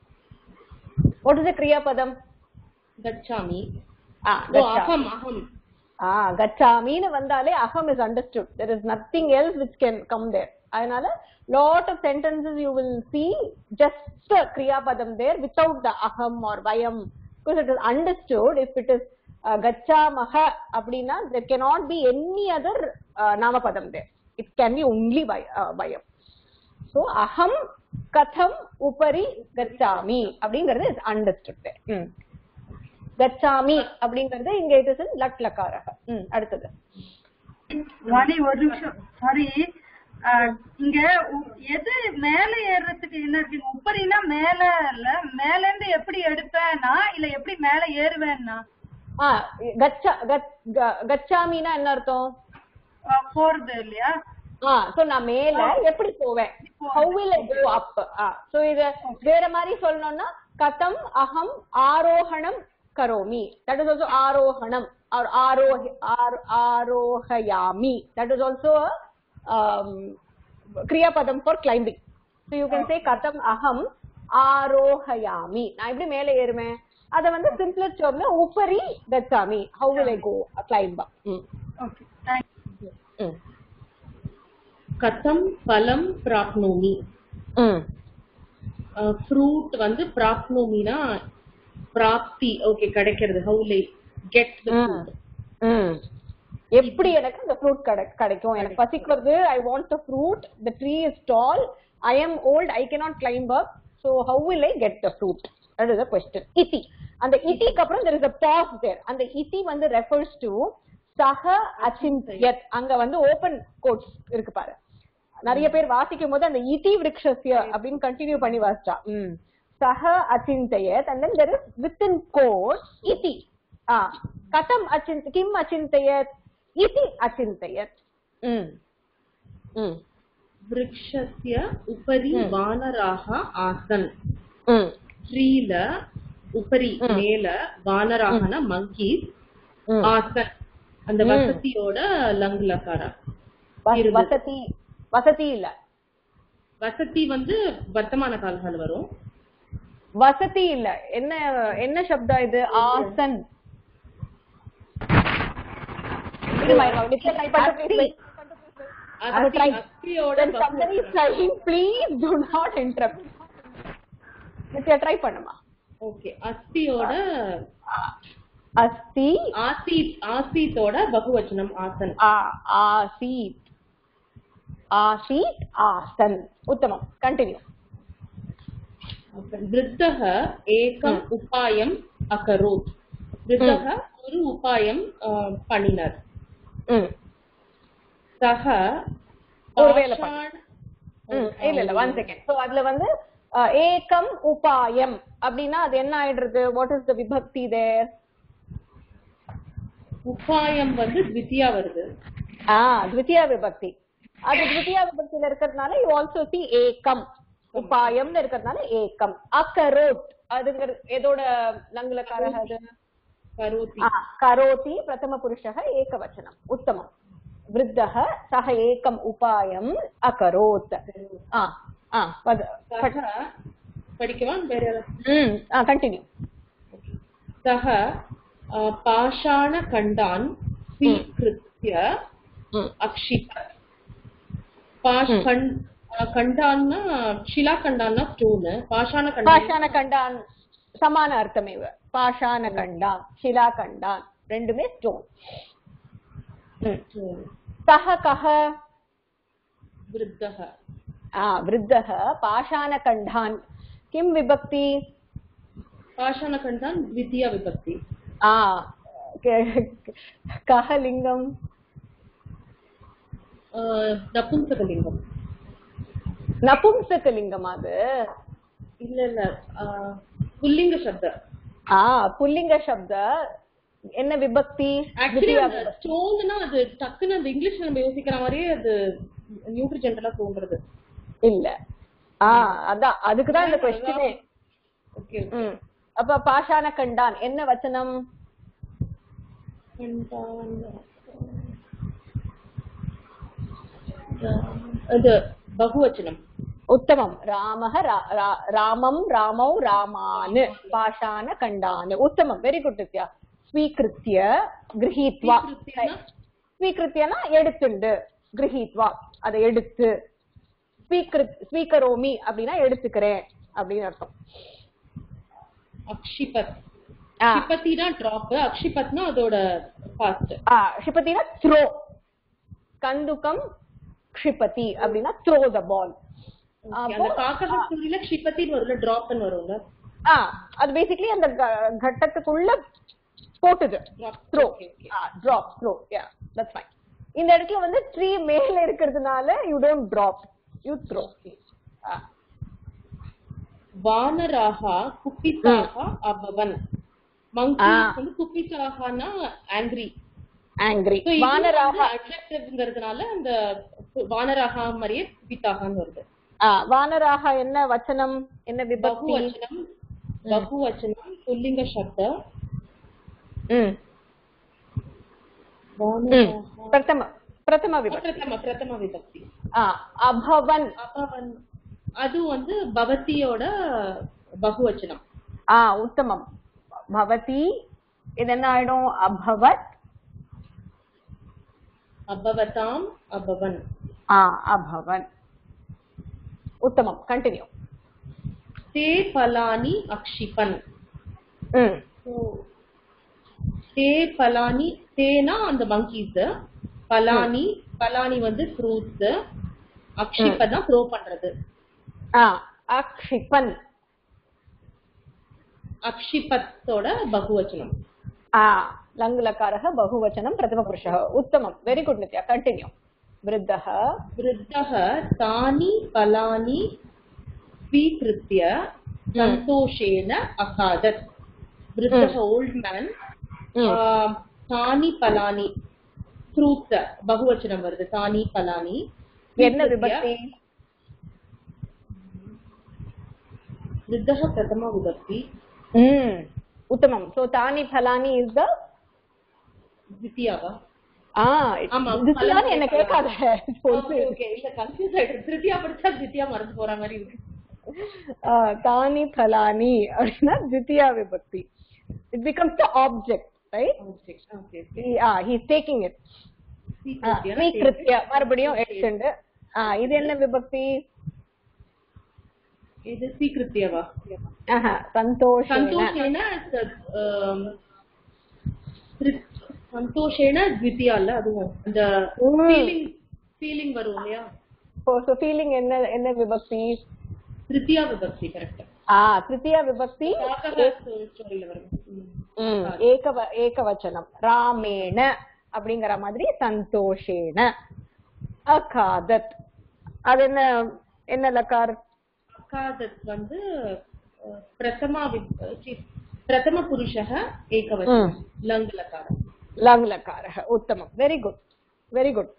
what is the kriya padam? gacchami. ah aham aham. ah gacchami nu vandale aham is understood. There is nothing else which can come there. அதனால lot of sentences you will see just a kriya padam there without the aham or vayam, because it is understood. If it is uh, gacchamaha அப்படினா there cannot be any other uh, nama padam there. It can be only uh, vayam. So aham katham upari gacchami அப்படிங்கிறது is understood there. ம் gacchami அப்படிங்கிறது இங்க it is in lat lakara. ம் அடுத்து வாணி ஒரு நிமிஷம் சாரி, இங்க எது மேல ஏறதுக்கு என்ன இருக்கு? உப்பரினா மேல இல்ல, மேல இருந்து எப்படி எடுப்பேன்னா இல்ல எப்படி மேல ஏறுவேன்னா? ஆ கச்சா கச்சாமினா என்ன அர்த்தம்? போறது இல்லையா? ஆ சோ நான் மேல எப்படி போவேன்? how will I go up? ஆ சோ இத வேற மாதிரி சொல்லணும்னா கதம் அகம் ஆரோஹணம் கரோமி, that is also ஆரோஹணம் or ஆரோஹ ஆரோஹயாமி, that is also a um, kriya padam for climbing. So you can say katham aham arohayami, na eppadi mele ஏறுவேன்? அத வந்து simplest term la upari gacchami, how will I go a climb up. mm. Okay, thank you. mm. katham phalam prapnomi. mm. fruit வந்து prapnomina prapti, okay கிடைக்கிறது. how will I get the fruit? mm. எப்படி எனக்கு இந்த ஃப்ரூட் கிடைக்கும்? எனக்கு பசிக்கிறது, I want the fruit, the tree is tall, I am old, I cannot climb up, so how will I get the fruit? That is the question. இதி, அந்த இதிக்கு அப்புறம் there is a pause there. அந்த இதி வந்து refers to சஹ அசிந்த்யத். அங்க வந்து ஓபன் கோட்ஸ் இருக்கு பாரு. நிறைய பேர் வாசிக்கும் போது அந்த இதி விருக்ஷஸ்ய அப்படின்னு கண்டினியூ பண்ணி வாசிச்சா. ம் சஹ அசிந்த்யத் and then there is within quotes இதி. ஆ கதம் அசிந்த் கிம் அசிந்த்யத் इति अचिन्तयत्. ம் ம் वृक्षस्य उपरि वानराः आसन्. ம் ட்ரீல உபரி மேல வானராகனா monkeys ஆசன், அந்த வசதியோட லங் லகாரா. வசதி வசதி இல்ல, வசதி வந்து வர்த்தமான காலத்துல வரும். வசதி இல்ல, என்ன என்ன சப்தா இது? Hassan. Please do not interrupt. Try பண்ணுமா? Okay, அஸ்தியோட அஸ்தி ஆசீத், ஆசீத்தோட பகுவச்சனம் ஆசன். ஆ ஆசீத் ஆசீத் ஆசன். உத்தமம். கண்டினியூ. விருத்தஹ ஏகம் உபாயம் அகரோத். விருத்தஹ ஒரு உபாயம் பண்ணினார். சஹ ஒருவேளை இல்ல இல்ல ஒன் செகண்ட். சோ அதுல வந்து ஏகம் உபாயம் அப்படின்னா அது என்ன ஆயிடுறது? வாட் இஸ் த விபக்தி தேர்? உபாயம் வந்து த்விதியா வருது. ஆ த்விதியா விபக்தி. அது த்விதியா விபக்தியில இருக்கிறதுனால யூ ஆல்சோ see ஏகம். உபாயம்னு இருக்கிறதுனால ஏகம். அகரோத் அதுங்கிற எதோட லங்குலகாரஹ அது? கரோதி. கரோதி பிரதம புருஷः ஏகவச்சனம். உத்தமம். விருத்தः சஹ ஏகம் உபாயம் அகரோத். ஆ ஆ படிக்கவா? வேற ம் ஆ கண்டினியூ. சஹ பாஷாண கண்டான் ஸ்வீக்ருத்ய அக்ஷிபத். பாஷ் கண்டான்னா ஷிலா கண்டான்னா ஸ்டோன். பாஷாண கண்டான் பாஷாண கண்டான் சமான அர்த்தமே. பாஷாண கண்டான் ஷிலா கண்டான் ரெண்டுமே ஸ்டோன். सः कः वृद्धः वृद्धः पाषाणखण्डान् किं विभक्ति पाषाणखण्डान् द्वितीया विभक्ति कः लिङ्गम् नपुंसकलिङ्गम् नपुंसकलिङ्गम् அது இல்ல இல்ல புல்லிங்க சப்த ஆ புல்லிங்க சப்த என்ன விபக்தி ஆக்சுவலி அந்த ஸ்டோன்னா அது டக்குன்னு அந்த இங்கிலீஷ்ல நம்ம யோசிக்கிற மாதிரியே அது நியூட்ரி ஜென்ரலா தோன்றது இல்ல ஆ அதான் அதுக்கு தான் இந்த क्वेश्चनே ஓகே ம் அப்ப பாஷாணகண்டான் என்ன வச்சனம் கண்டான் அது பகுவச்சனம் उत्तमं रामः रामं रामौ रामान् पाषाणखण्डान् उत्तमं वेरी गुड नित्या स्वीकृत्य गृहीत्वा स्वीकृत्यना எடுத்துண்டு गृहीत्वा அதை எடுத்து ஸ்வீகிருத் ஸ்வீகரோமி அப்படினா எடுத்துக்கறேன் அப்படின அர்த்தம் அக்ஷிபத் க்ஷிபதினா டிராப் அக்ஷிபத்னா அதோட ஃபாஸ்ட் ஆ க்ஷிபதினா த்ரோ கந்துகம் க்ஷிபதி அப்படினா த்ரோ தி பால் அந்த காக்கஹ ஸ்டோரியில க்ஷிபதின்னு வரும்ல டிராப்னு வரும்ல ஆ அது பேசிக்கலி அந்த கட்டத்துக்குள்ள போடுது throw ah drop throw yeah that's fine இந்த இடத்துல வந்து ட்ரீ மேல இருக்குறதுனால you don't drop you throw வானராஹ குப்பிதாஹ அபவன் monkeys வந்து குப்பிதாஹனா angry angry வானராஹ adjectiveங்கிறதுனால அந்த வானராஹ மாதிரியே குப்பிதாஹன்னு வருது வானராக என்ன வச்சனம் என்ன விபக்தி பகுவச்சனம் பகுவச்சனம் புல்லிங்க சப்த ம் வானராக பிரதம பிரதம விபக்தி பிரதம பிரதம விபக்தி ஆ அபவன் அபவன் அது வந்து பவதியோட பகுவச்சனம் ஆ உத்தமம் பவதி இது என்ன ஆயிடும் அபவத் அபவதாம் அபவன் ஆ அபவன் उत्तमम कंटिन्यू ते फलानि अक्षिपन् हम्म so ते फलानि तेना அந்த monkeys फलानि फलानि வந்து fruits அக்ஷிபனா த்ரோ பண்றது ஆ அக்ஷிபன் அக்ஷிபத்தோட பகுவச்சனம் ஆ லங் லகாரः बहुवचनं प्रथम पुरुषः उत्तमम वेरी गुड नित्या कंटिन्यू वृद्धः वृद्धः तानि फलानि स्वीकृत्य सन्तोषेण अखादत् वृद्धः ओल्ड मैन तानि फलानि फ्रूट्स बहुवचनं वर्तते तानि फलानि என்ன விபக்தி वृद्धः प्रथमा विभक्ति हम्म उत्तमम सो तानि फलानि इज द द्वितीया वा ஆ द्वितीया என்ன கேட்காத ஓகே ஓகே இல்ல கன்ஃபியூஸ் ஆயிடுச்சு द्वितीया படிச்சா द्वितीया மறந்து போற மாதிரி இருக்கு ஆ தானி ஃபலானி அப்படினா द्वितीया விபக்தி it becomes the object right object okay yeah he is taking it ஸ்வீகிருத்ய மறுபடியும் எக்ஸ்டெண்ட் ஆ இது என்ன விபக்தி இது ஸ்வீகிருத்யவா ஆஹா சந்தோஷேன சந்தோஷேன சந்தோஷேன द्वितीया இல்ல அதுவும் அந்த ஃபீலிங் ஃபீலிங் வரும் இல்லையா சோ ஃபீலிங் என்ன என்ன விபக்தி तृतीया विभक्ति करेक्ट ஆ तृतीया विभक्ति ஸ்டோரியில வரும் ம் ஏக ஏகவச்சனம் ராமேண அப்படிங்கற மாதிரி சந்தோஷேன அகாதத் அது என்ன என்ன லகார் அகாதத் வந்து பிரதமா பிரதம புருஷः ஏகவச்சனம் லங் லகார लंग लकारः उत्तमं वेरी गुड वेरी गुड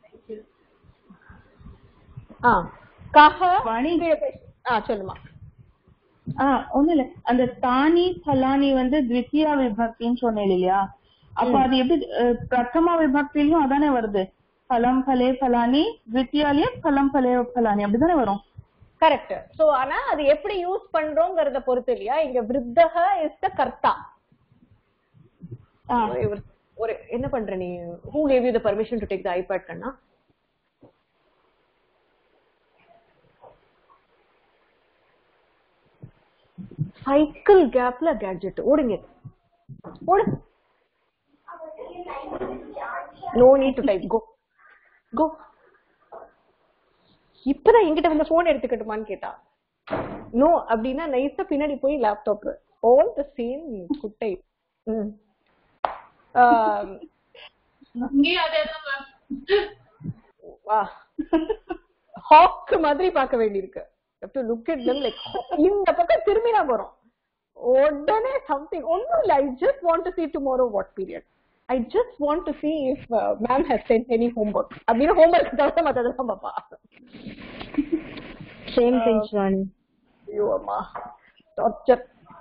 ஆ கஹ வாணி ஆ சொல்லுமா ஆ ஒண்ணு இல்ல அந்த தானி ஃபலானி வந்து द्वितीया விபக்தின்னு சொன்னேன் இல்லையா அப்ப அது எப்படி பிரதமா விபக்திலயும் அதானே வருது फलम फले फलानी द्वितीयाலயும் फलम फले फलानी அப்படிதானே வரும் கரெக்ட் சோ ஆனா அது எப்படி யூஸ் பண்றோம்ங்கறத பொறுத்து இல்லையா இங்க விருத்தஹ இஸ் தி கர்த்தா ஒரு என்ன பண்ற நீ who gave you the permission to take the iPad கண்ணா சைக்கிள் கேப்ல கேட்ஜெட் ஓடுங்க ஓடு no need to type. Go go. இப்பதான் என்கிட்ட வந்து போன் எடுத்துக்கட்டுமான்னு கேட்டா. நோ அப்படின்னா நைஸா பின்னாடி போய் லேப்டாப். ஆல் த சேம் குட்டை. ஹாக் மாதிரி பார்க்க வேண்டியிருக்கு. இந்த பக்கம் திரும்பினா போறோம் உடனே சம்திங் ஒன்னும் இல்ல. I just want to see tomorrow what period. I just want to see if uh, ma'am has sent any homework. அப்படின்னா ஹோம்வொர்க் தவிர மத்ததெல்லாம் பாப்பா. Same thing Shani. ஐயோ அம்மா டார்ச்சர்.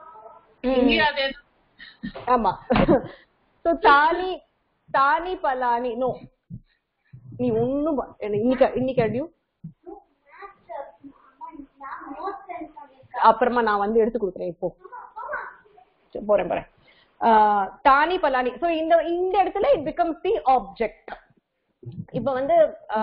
ஆமா. சோ தானி தானி பலானி. நோ நீ ஒண்ணும் இன்னைக்கு இன்னைக்கு அடியும் அப்புறமா நான் வந்து எடுத்து கொடுக்குறேன். இப்போ போறேன் போறேன். தானி பலானி. சோ இந்த இந்த இடத்துல இட் பிகம்ஸ் தி ஆப்ஜெக்ட். இப்ப வந்து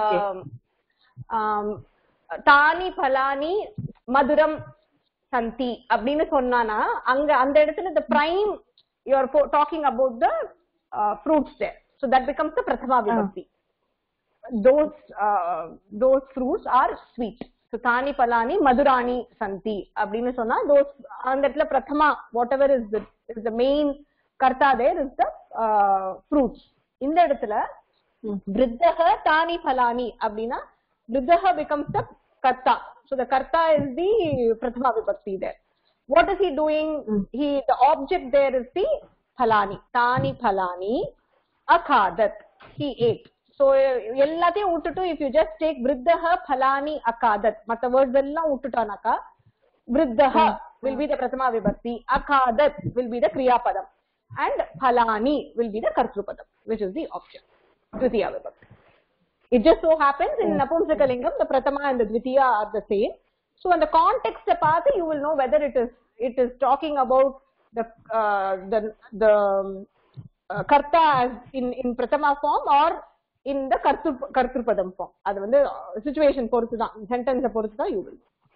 தானி பலானி மதுரம் சந்தி அப்படின்னு சொன்னானா அங்க அந்த இடத்துல the prime you are talking about the uh, fruits there. So that becomes the prathama vibhakti. Those uh, those fruits are sweet. So thani palani madurani santi அப்படின்னு சொன்னா those அந்த இடத்துல prathama whatever is the is the main karta there is the uh, fruits. இந்த இடத்துல vriddha tani palani அப்படின்னா vriddha becomes the karta. So the karta is the prathama vibhakti there. What is he doing? Mm. He the object there is the phalani. Tani phalani akhadat. He ate. So எல்லாத்தையும் விட்டுட்டு if you just take vriddha phalani akhadat மத்த words எல்லாம் விட்டுட்டானாக்கா vriddha will be the prathama vibhakti, akhadat will be the kriya padam, and phalani will be the kartru padam, which is the object, dvitiya vibhakti. It just so happens in napumsakalingam the prathama and the dvitiya are the same. So in the context path you will know whether it is it is talking about the uh, the the uh, karta as in in prathama form or in the kartru kartru padam form. Adu vandu situation poruthu dhaan, sentence poruthu dhaan you will.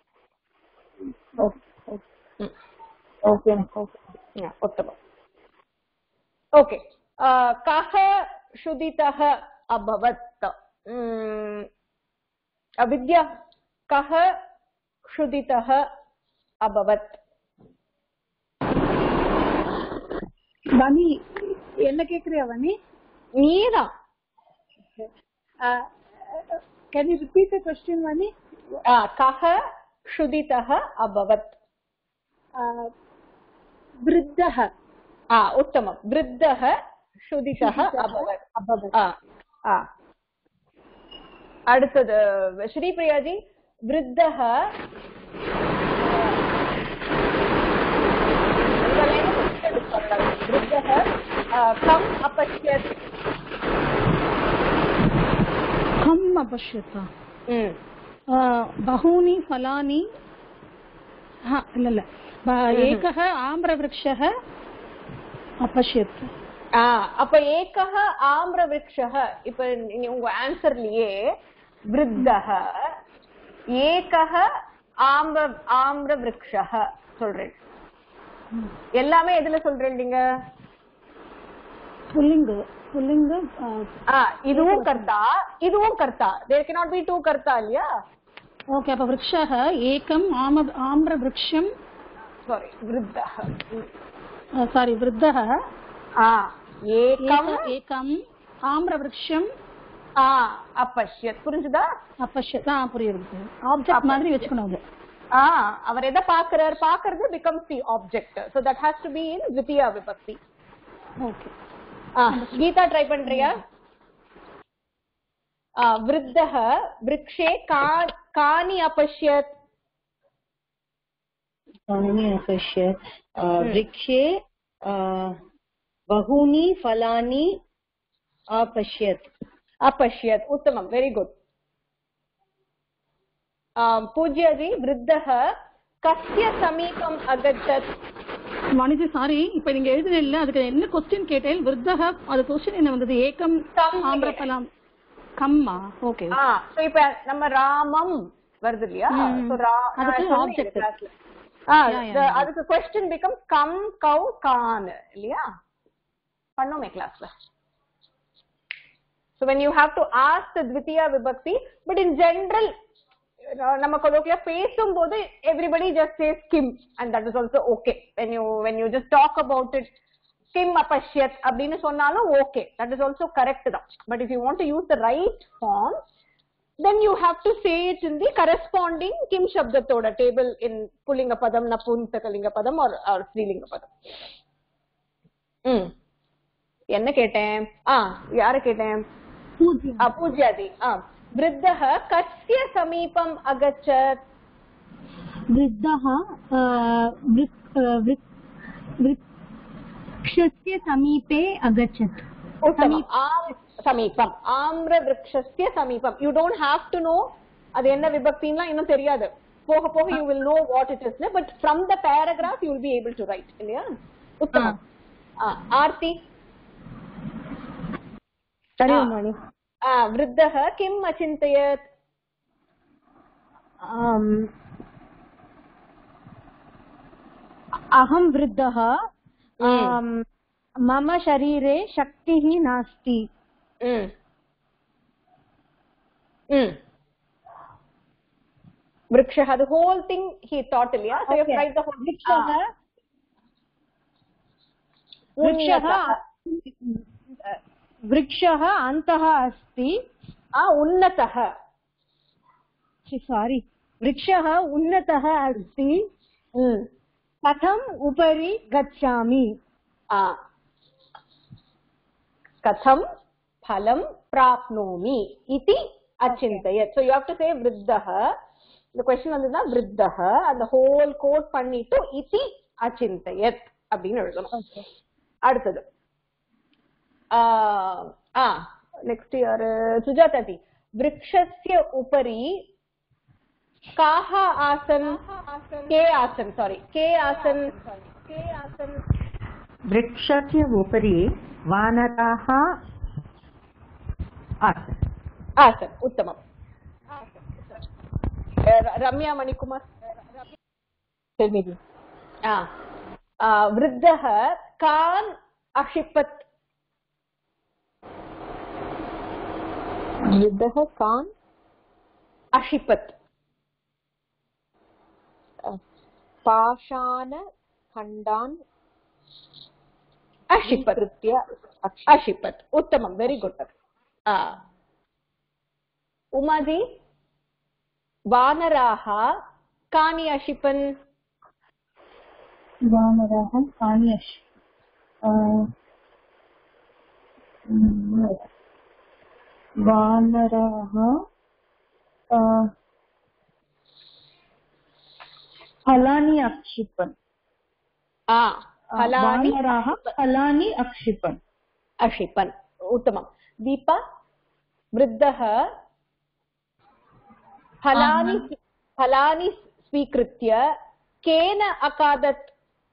Okay okay okay yeah uttama. Okay. uh, kaha shuditah abhavat. mm, avidya kaha shuditah abhavat. வனி என்ன கேக்குறியா வனி? நீதான். Can you repeat the question vani? ah kaha shuditah abhavat. vriddha. ah uttamam. vriddha shuditah abhavat. abhavat. ah ah அடுத்தது Sri பிரியாஜி. vriddha vriddha kam apashyat. kam apashyata. mm bahuni phalani. ha illa illa ekah आम्रवृक्षः अपश्यत्. அப்ப ஏகஹ ஆம்ர விருக்ஷஹ. இப்ப உங்க ஆன்சர்லயே விருத்தஹ ஏகஹ ஆம்ர ஆம்ர விருக்ஷஹ சொல்றேன். எல்லாமே எதுல சொல்றீங்க? புல்லிங்க புல்லிங்க. இதுவும் கர்த்தா இதுவும் கர்த்தா. there cannot be two கர்த்தா இல்லையா? ஓகே. அப்ப விருக்ஷஹ ஏகம் ஆம்ர விருக்ஷம். சாரி விருத்தஹ. சாரி விருத்தஹ ஏகம் ஏகம் ஆம்ரவிருக்ஷம் அப்பஷ்யத். புரிஞ்சுதா? அப்பஷ்யத். ஆ புரியுது. ஆப்ஜெக்ட் மாதிரி வெச்சுக்கணும். ஆ அவர் எதை பாக்குறார்? பாக்குறது becomes the object. So that has to be in dvitiya vibhakti. Okay. ஆ கீதா ட்ரை பண்றியா? ஆ விருத்தஹ விருக்ஷே கானி அப்பஷ்யத். கானி அப்பஷ்யத். விருக்ஷே bahuni phalani apashyat. apashyat. uttamam. very good. um pujya ji vriddha kasya samipam agattat. Maniji sorry, இப்ப நீங்க எழுதுன இல்ல, அதுக்கு என்ன क्वेश्चन கேட்டேன்? விருத்தஹ அது क्वेश्चन என்ன வந்தது? ஏகம் ஆம்ரபலம் கம்மா. ஓகே. ஆ சோ இப்ப நம்ம ராமம் வருது இல்லையா? சோ அதுக்கு ஆப்ஜெக்ட். ஆ அதுக்கு क्वेश्चन becomes கம் கவ் கான் இல்லையா? பண்ணோமே கிளாஸ்ல. So when you have to ask the dvitiya vibhakti, but in general நம்ம colloquially பேசும்போது everybody just says kim, and that is also okay. When you when you just talk about it, kim apashyat அப்படினு சொன்னாலும் okay, that is also correct தான். But if you want to use the right form, then you have to say it in the corresponding kim shabdatoda table in pullinga padam, napunsakalinga padam or or strilinga padam. ம் என்ன கேட்டேன்? ஆ யாரை கேட்டேன்? பூஜ்யா பூஜ்யாதி. ஆ वृद्धः कस्य समीपम् अगच्छत्? वृद्धः वृक्षस्य समीपे अगच्छत्. समीपम् आम्रवृक्षस्य समीपम्. You don't have to know அது என்ன விபக்தின்னா இன்னும் தெரியாது. போக போக you will know what it is, but from the paragraph you will be able to write. இல்லையா? உத்தமம். ஆர்த்தி சரி மணி. वृद्धः किम् अचिन्तयत्? अहं वृद्धः, मम शरीरे शक्तिः नास्ति. वृक्षः, the whole thing he thought, yeah? So you write the whole वृक्षः वृक्षः वृक्षः अन्तः अस्ति. उन्नतः, सारी वृक्षः उन्नतः अस्ति. कथम् उपरि गच्छामि? कथं फलं प्राप्नोमि इति अचिन्तयत्. So you have to say वृद्धः. The question is na वृद्धः and the whole quote பண்ணிட்டு इति अचिन्तयत् அப்படின்னு எழுதணும். அடுத்தது नेक्स्ट इयर सुजाताजी, वृक्षस्य उपरि काः आसन्? के आसन्? सॉरी के आसन्? के आसन्? वृक्षस्य उपरि वानराः आसन्. आसन्. उत्तमम्. रम्या मणिकुमार. वृद्धः कान् अक्षिपत्? वृद्धः कान् अक्षिपत्? पाषाणखण्डान् अक्षिपत्. अक्षिपत्. उत्तमं. Very good. उमाजी, वानराः कानि अक्षिपन्? वानराः कानि वानराः फलानि अक्षिपन्. वानराः फलानि अक्षिपन्. अक्षिपन्. उत्तमं. दीपा, वृद्धः फलानि फलानि स्वीकृत्य केन अखादत्?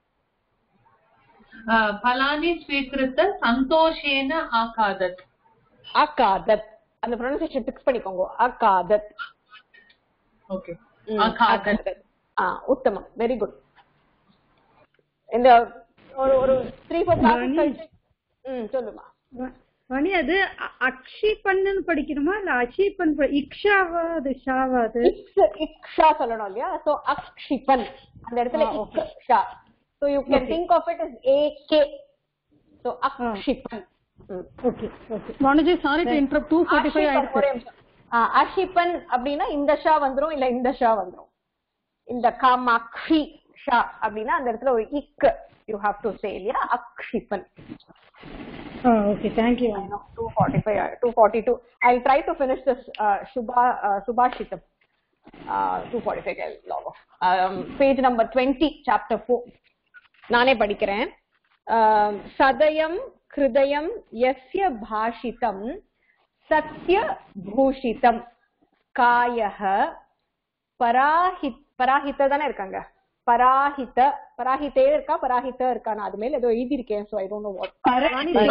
फलानि स्वीकृत्य सन्तोषेण आखादत्. अखादत्. அந்த pronunciation fix பண்ணிக்கோங்க. अखादत्. ஓகே. अखादत्. ஆ உத்தமம். Very good. இந்த ஒரு ஒரு three four classes ம் சொல்லுமா. மணி அது அக்ஷிபன்னு படிக்கணுமா இல்ல அஷிபன்? இக்ஷாவா அது ஷாவா? அது இக்ஷா சொல்லணும் இல்லையா? சோ அக்ஷிபன் அந்த இடத்துல இக்ஷா. So you can think of it as A K. So அக்ஷிபன். Okay okay. Vaniji, sorry to interrupt. two forty-five ஆயிடுச்சு. அஷிபன் அப்படினா இந்த ஷா வந்துரும் இல்ல இந்த ஷா வந்துரும். இந்த காமாக்ஷி ஷா அப்படினா அந்த இடத்துல ஒரு இக் you have to say இல்லையா? அக்ஷிபன். Oh, okay. Thank you. I know. two forty-five, two forty-two. I'll try to finish this uh, Shubha uh, Subhashitam. Uh, two forty-five. I'll log off. Um, page number twenty, chapter four. नाने படிக்கிறேன். सदयं हृदयं यस्य भाषितं सत्य भूषितं कायः पराहित पराहित தானே இருக்காங்க. பராஹித பராஹிதே இருக்கா பராஹித இருக்கா? நான் அது மேல ஏதோ எழுதி இருக்கேன். So I don't know what. பரஹிதே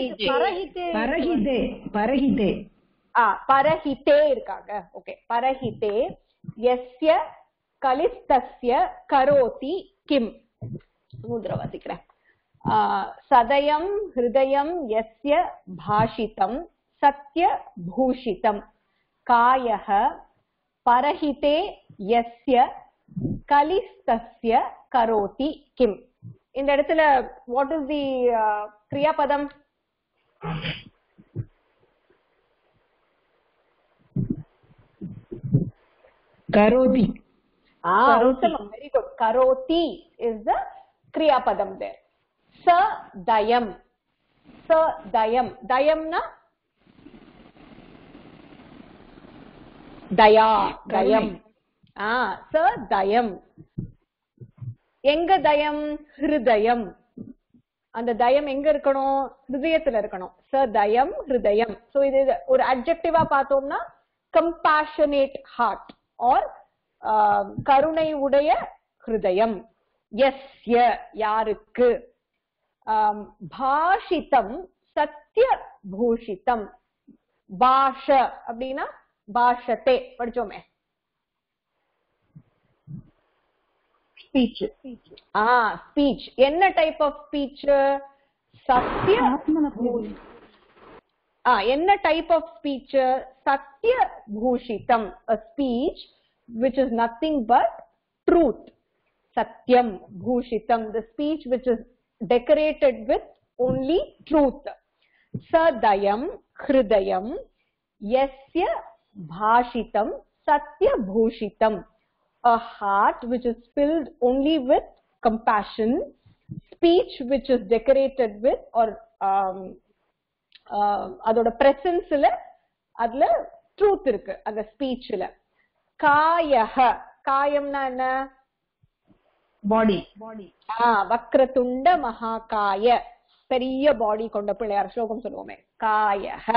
பரஹிதே ஆ பரஹிதே இருக்காங்க. ஓகே. பரஹிதே யஸ்ய கலிஸ்தஸ்ய கரோதி கிம். மூத்ர வாசிக்கிறேன். சதயம் ஹிருதயம் யஸ்ய பாஷிதம் सत्यभूषितम् कायः परहिते यस्य कलिस्तस्य करोति किम्. இந்த இடத்துல what is the uh, क्रियापदம்? karoti. Ah, very good. Karoti is the kriya padam there. Sa dayam. Sa dayam. Dayam na? Daya. Dayam. Ah, sa dayam. Enga dayam? Hridayam. அந்த தயம் எங்க இருக்கணும்? ஹிருதயத்துல இருக்கணும். ச தயம் ஹிருதயம். சோ இது ஒரு அட்ஜெக்டிவா பார்த்தோம்னா compassionate heart or கருணை உடைய ஹிருதயம். யஸ்ய யாருக்கு. பாஷிதம் சத்ய பூஷிதம். பாஷ அப்படின்னா பாஷத்தே படிச்சோமே. ஸ்பீச். ஆ ஸ்பீச். என்ன டைப் ஆஃப் ஸ்பீச்? சத்ய. ஆ என்ன டைப் ஆஃப் ஸ்பீச்? சத்ய பூஷிதம். a speech which is nothing but truth. Satyam bhushitam, the speech which is decorated with only truth. Sadayam hridayam yasya bhashitam satya bhushitam, a heart which is filled only with compassion, speech which is decorated with or um, uh, adoda presence la adla truth irukku அந்த ஸ்பீச்ல. காயஹ. காயம்னா என்ன? பாடி. ஆ வக்ரதுண்ட மகாகாய, பெரிய பாடி கொண்ட பிள்ளையார் ஸ்லோகம் சொல்லுவோமே. காயஹ.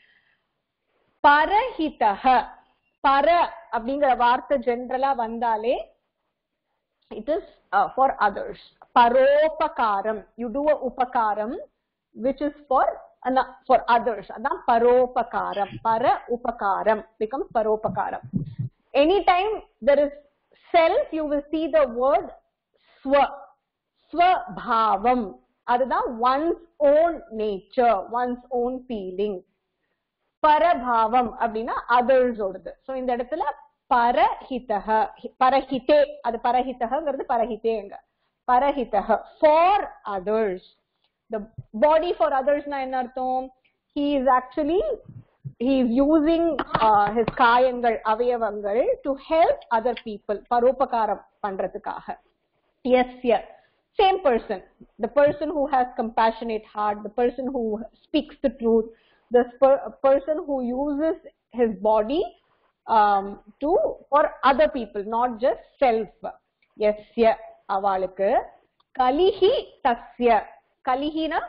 பரஹிதஹ. பர அப்படிங்கிற வார்த்தை ஜெனரலா வந்தாலே it is uh, for others. பரோபகாரம். you do a upakaram which is for uh, for others. அதான் பரோபகாரம். பர உபகாரம் becomes பரோபகாரம். Anytime there is self, you will see the word swa. Swabhavam. அதுதான் one's own nature, one's own feeling. பரபாவம் அப்படின்னா others ஓடுது. So இந்த இடத்துல பரஹிதஹ. பரஹிதே. அது பரஹிதஹங்கிறது பரஹிதேங்க. பரஹிதஹ for others. The body for others na என்ன அர்த்தம்? He is actually he is using uh, his காயங்கள் அவயவங்கள் to help other people. பரோபகாரம் பண்றதுக்காக. Yasya. Same person. The person who has compassionate heart, the person who speaks the truth, the person who uses his body um, to for other people, not just self. Yasya avalukku kalihi tasya. Kalihi na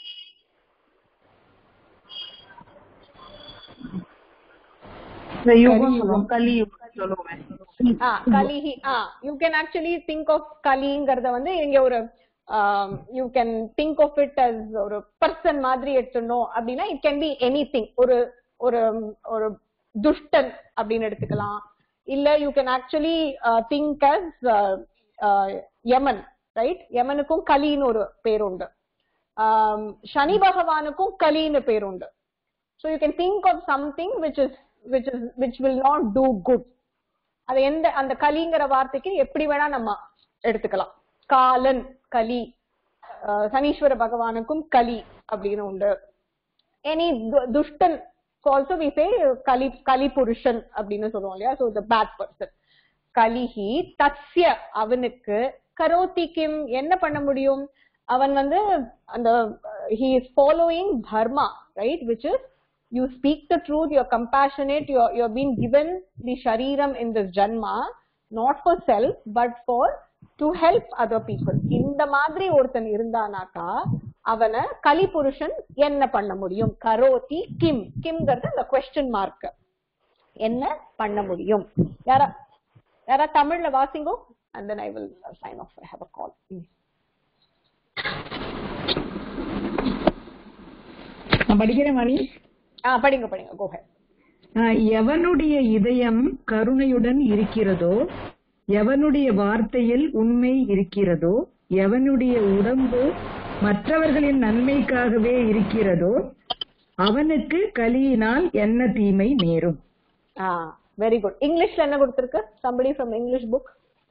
kalihi. Ah, you can actually think of kaliங்கிறத வந்து இங்க ஒரு you can think of it as ஒரு person மாதிரி எடுத்துனோம் அப்படினா it can be anything. ஒரு ஒரு ஒரு துஷ்டன் அப்படினு எடுத்துக்கலாம். இல்ல you can actually uh, think as uh, uh, Yaman, right? யமனுக்கும் கலின்னு ஒரு பேர் உண்டு. சனி பகவானுக்கும் கலின்னு பேர் உண்டு. So you can think of something which is which is which will not do good. அது எந்த அந்த கலிங்கிற வார்த்தைக்கு எப்படி வேணா நம்ம எடுத்துக்கலாம். காலன் கலி. சனீஸ்வர பகவானுக்கும் கலி அப்படின்னு உண்டு. எனி துஷ்டன் also we say கலி கலி புருஷன் அப்படின்னு சொல்லுவோம் இல்லையா? So the bad person. கலிஹி தஸ்ய அவனுக்கு கரோதி கிம் என்ன பண்ண முடியும்? அவன் வந்து அந்த he is following dharma, right? Which is you speak the truth, you're compassionate, you're, you're being given the shariram in this janma, not for self, but for to help other people. இந்த மாதிரி ஒருத்தன் இருந்தானாக்கா அவனை கலி புருஷன் என்ன பண்ண முடியும்? கரோதி கிம். கிம்ங்கிறது அந்த question mark. என்ன பண்ண முடியும்? யாரா யாரா தமிழ்ல வாசிங்கோ. And then I will sign off. I have a call. நான் படிக்கிறேன் மணி. ஆ படிங்க படிங்க. Go ahead. எவனுடைய இதயம் கருணையுடன் இருக்கிறதோ, எவனுடைய வார்த்தையில் உண்மை இருக்கிறதோ, எவனுடைய உடம்பு மற்றவர்களின் நன்மைக்காகவே இருக்கிறதோ, அவனுக்கு கலியினால் என்ன தீமை நேரும். Ah, very good. Englishல என்ன கொடுத்திருக்கு? Somebody from English book.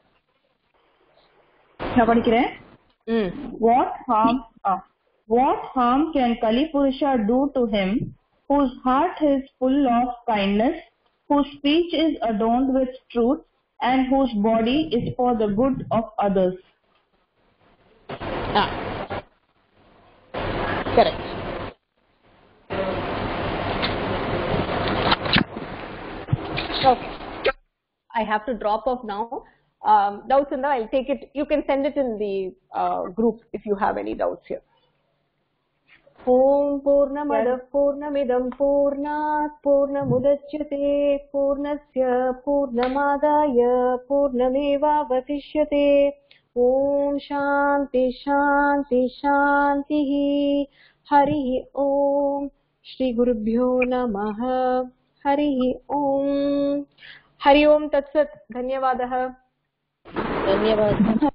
நான் படிக்கிறேன். Mm. What harm ah, what harm can Kali Purusha do to him whose heart is full of kindness, whose speech is adorned with truth, and whose body is for the good of others? Ah. Correct. Okay. I have to drop off now. Um, doubts in the, I'll take it. You can send it in the uh, group if you have any doubts here. Om Purnamada Purnamidam Purnat Purnamudachyate Purnasya Purnamadaya Purnameva Vatishyate. Om Shanti Shanti Shanti Hari Om Shri Gurubhyo Namaha Hari Om. Hari Om Tat Sat. Dhanyavadah. धन्यवाद.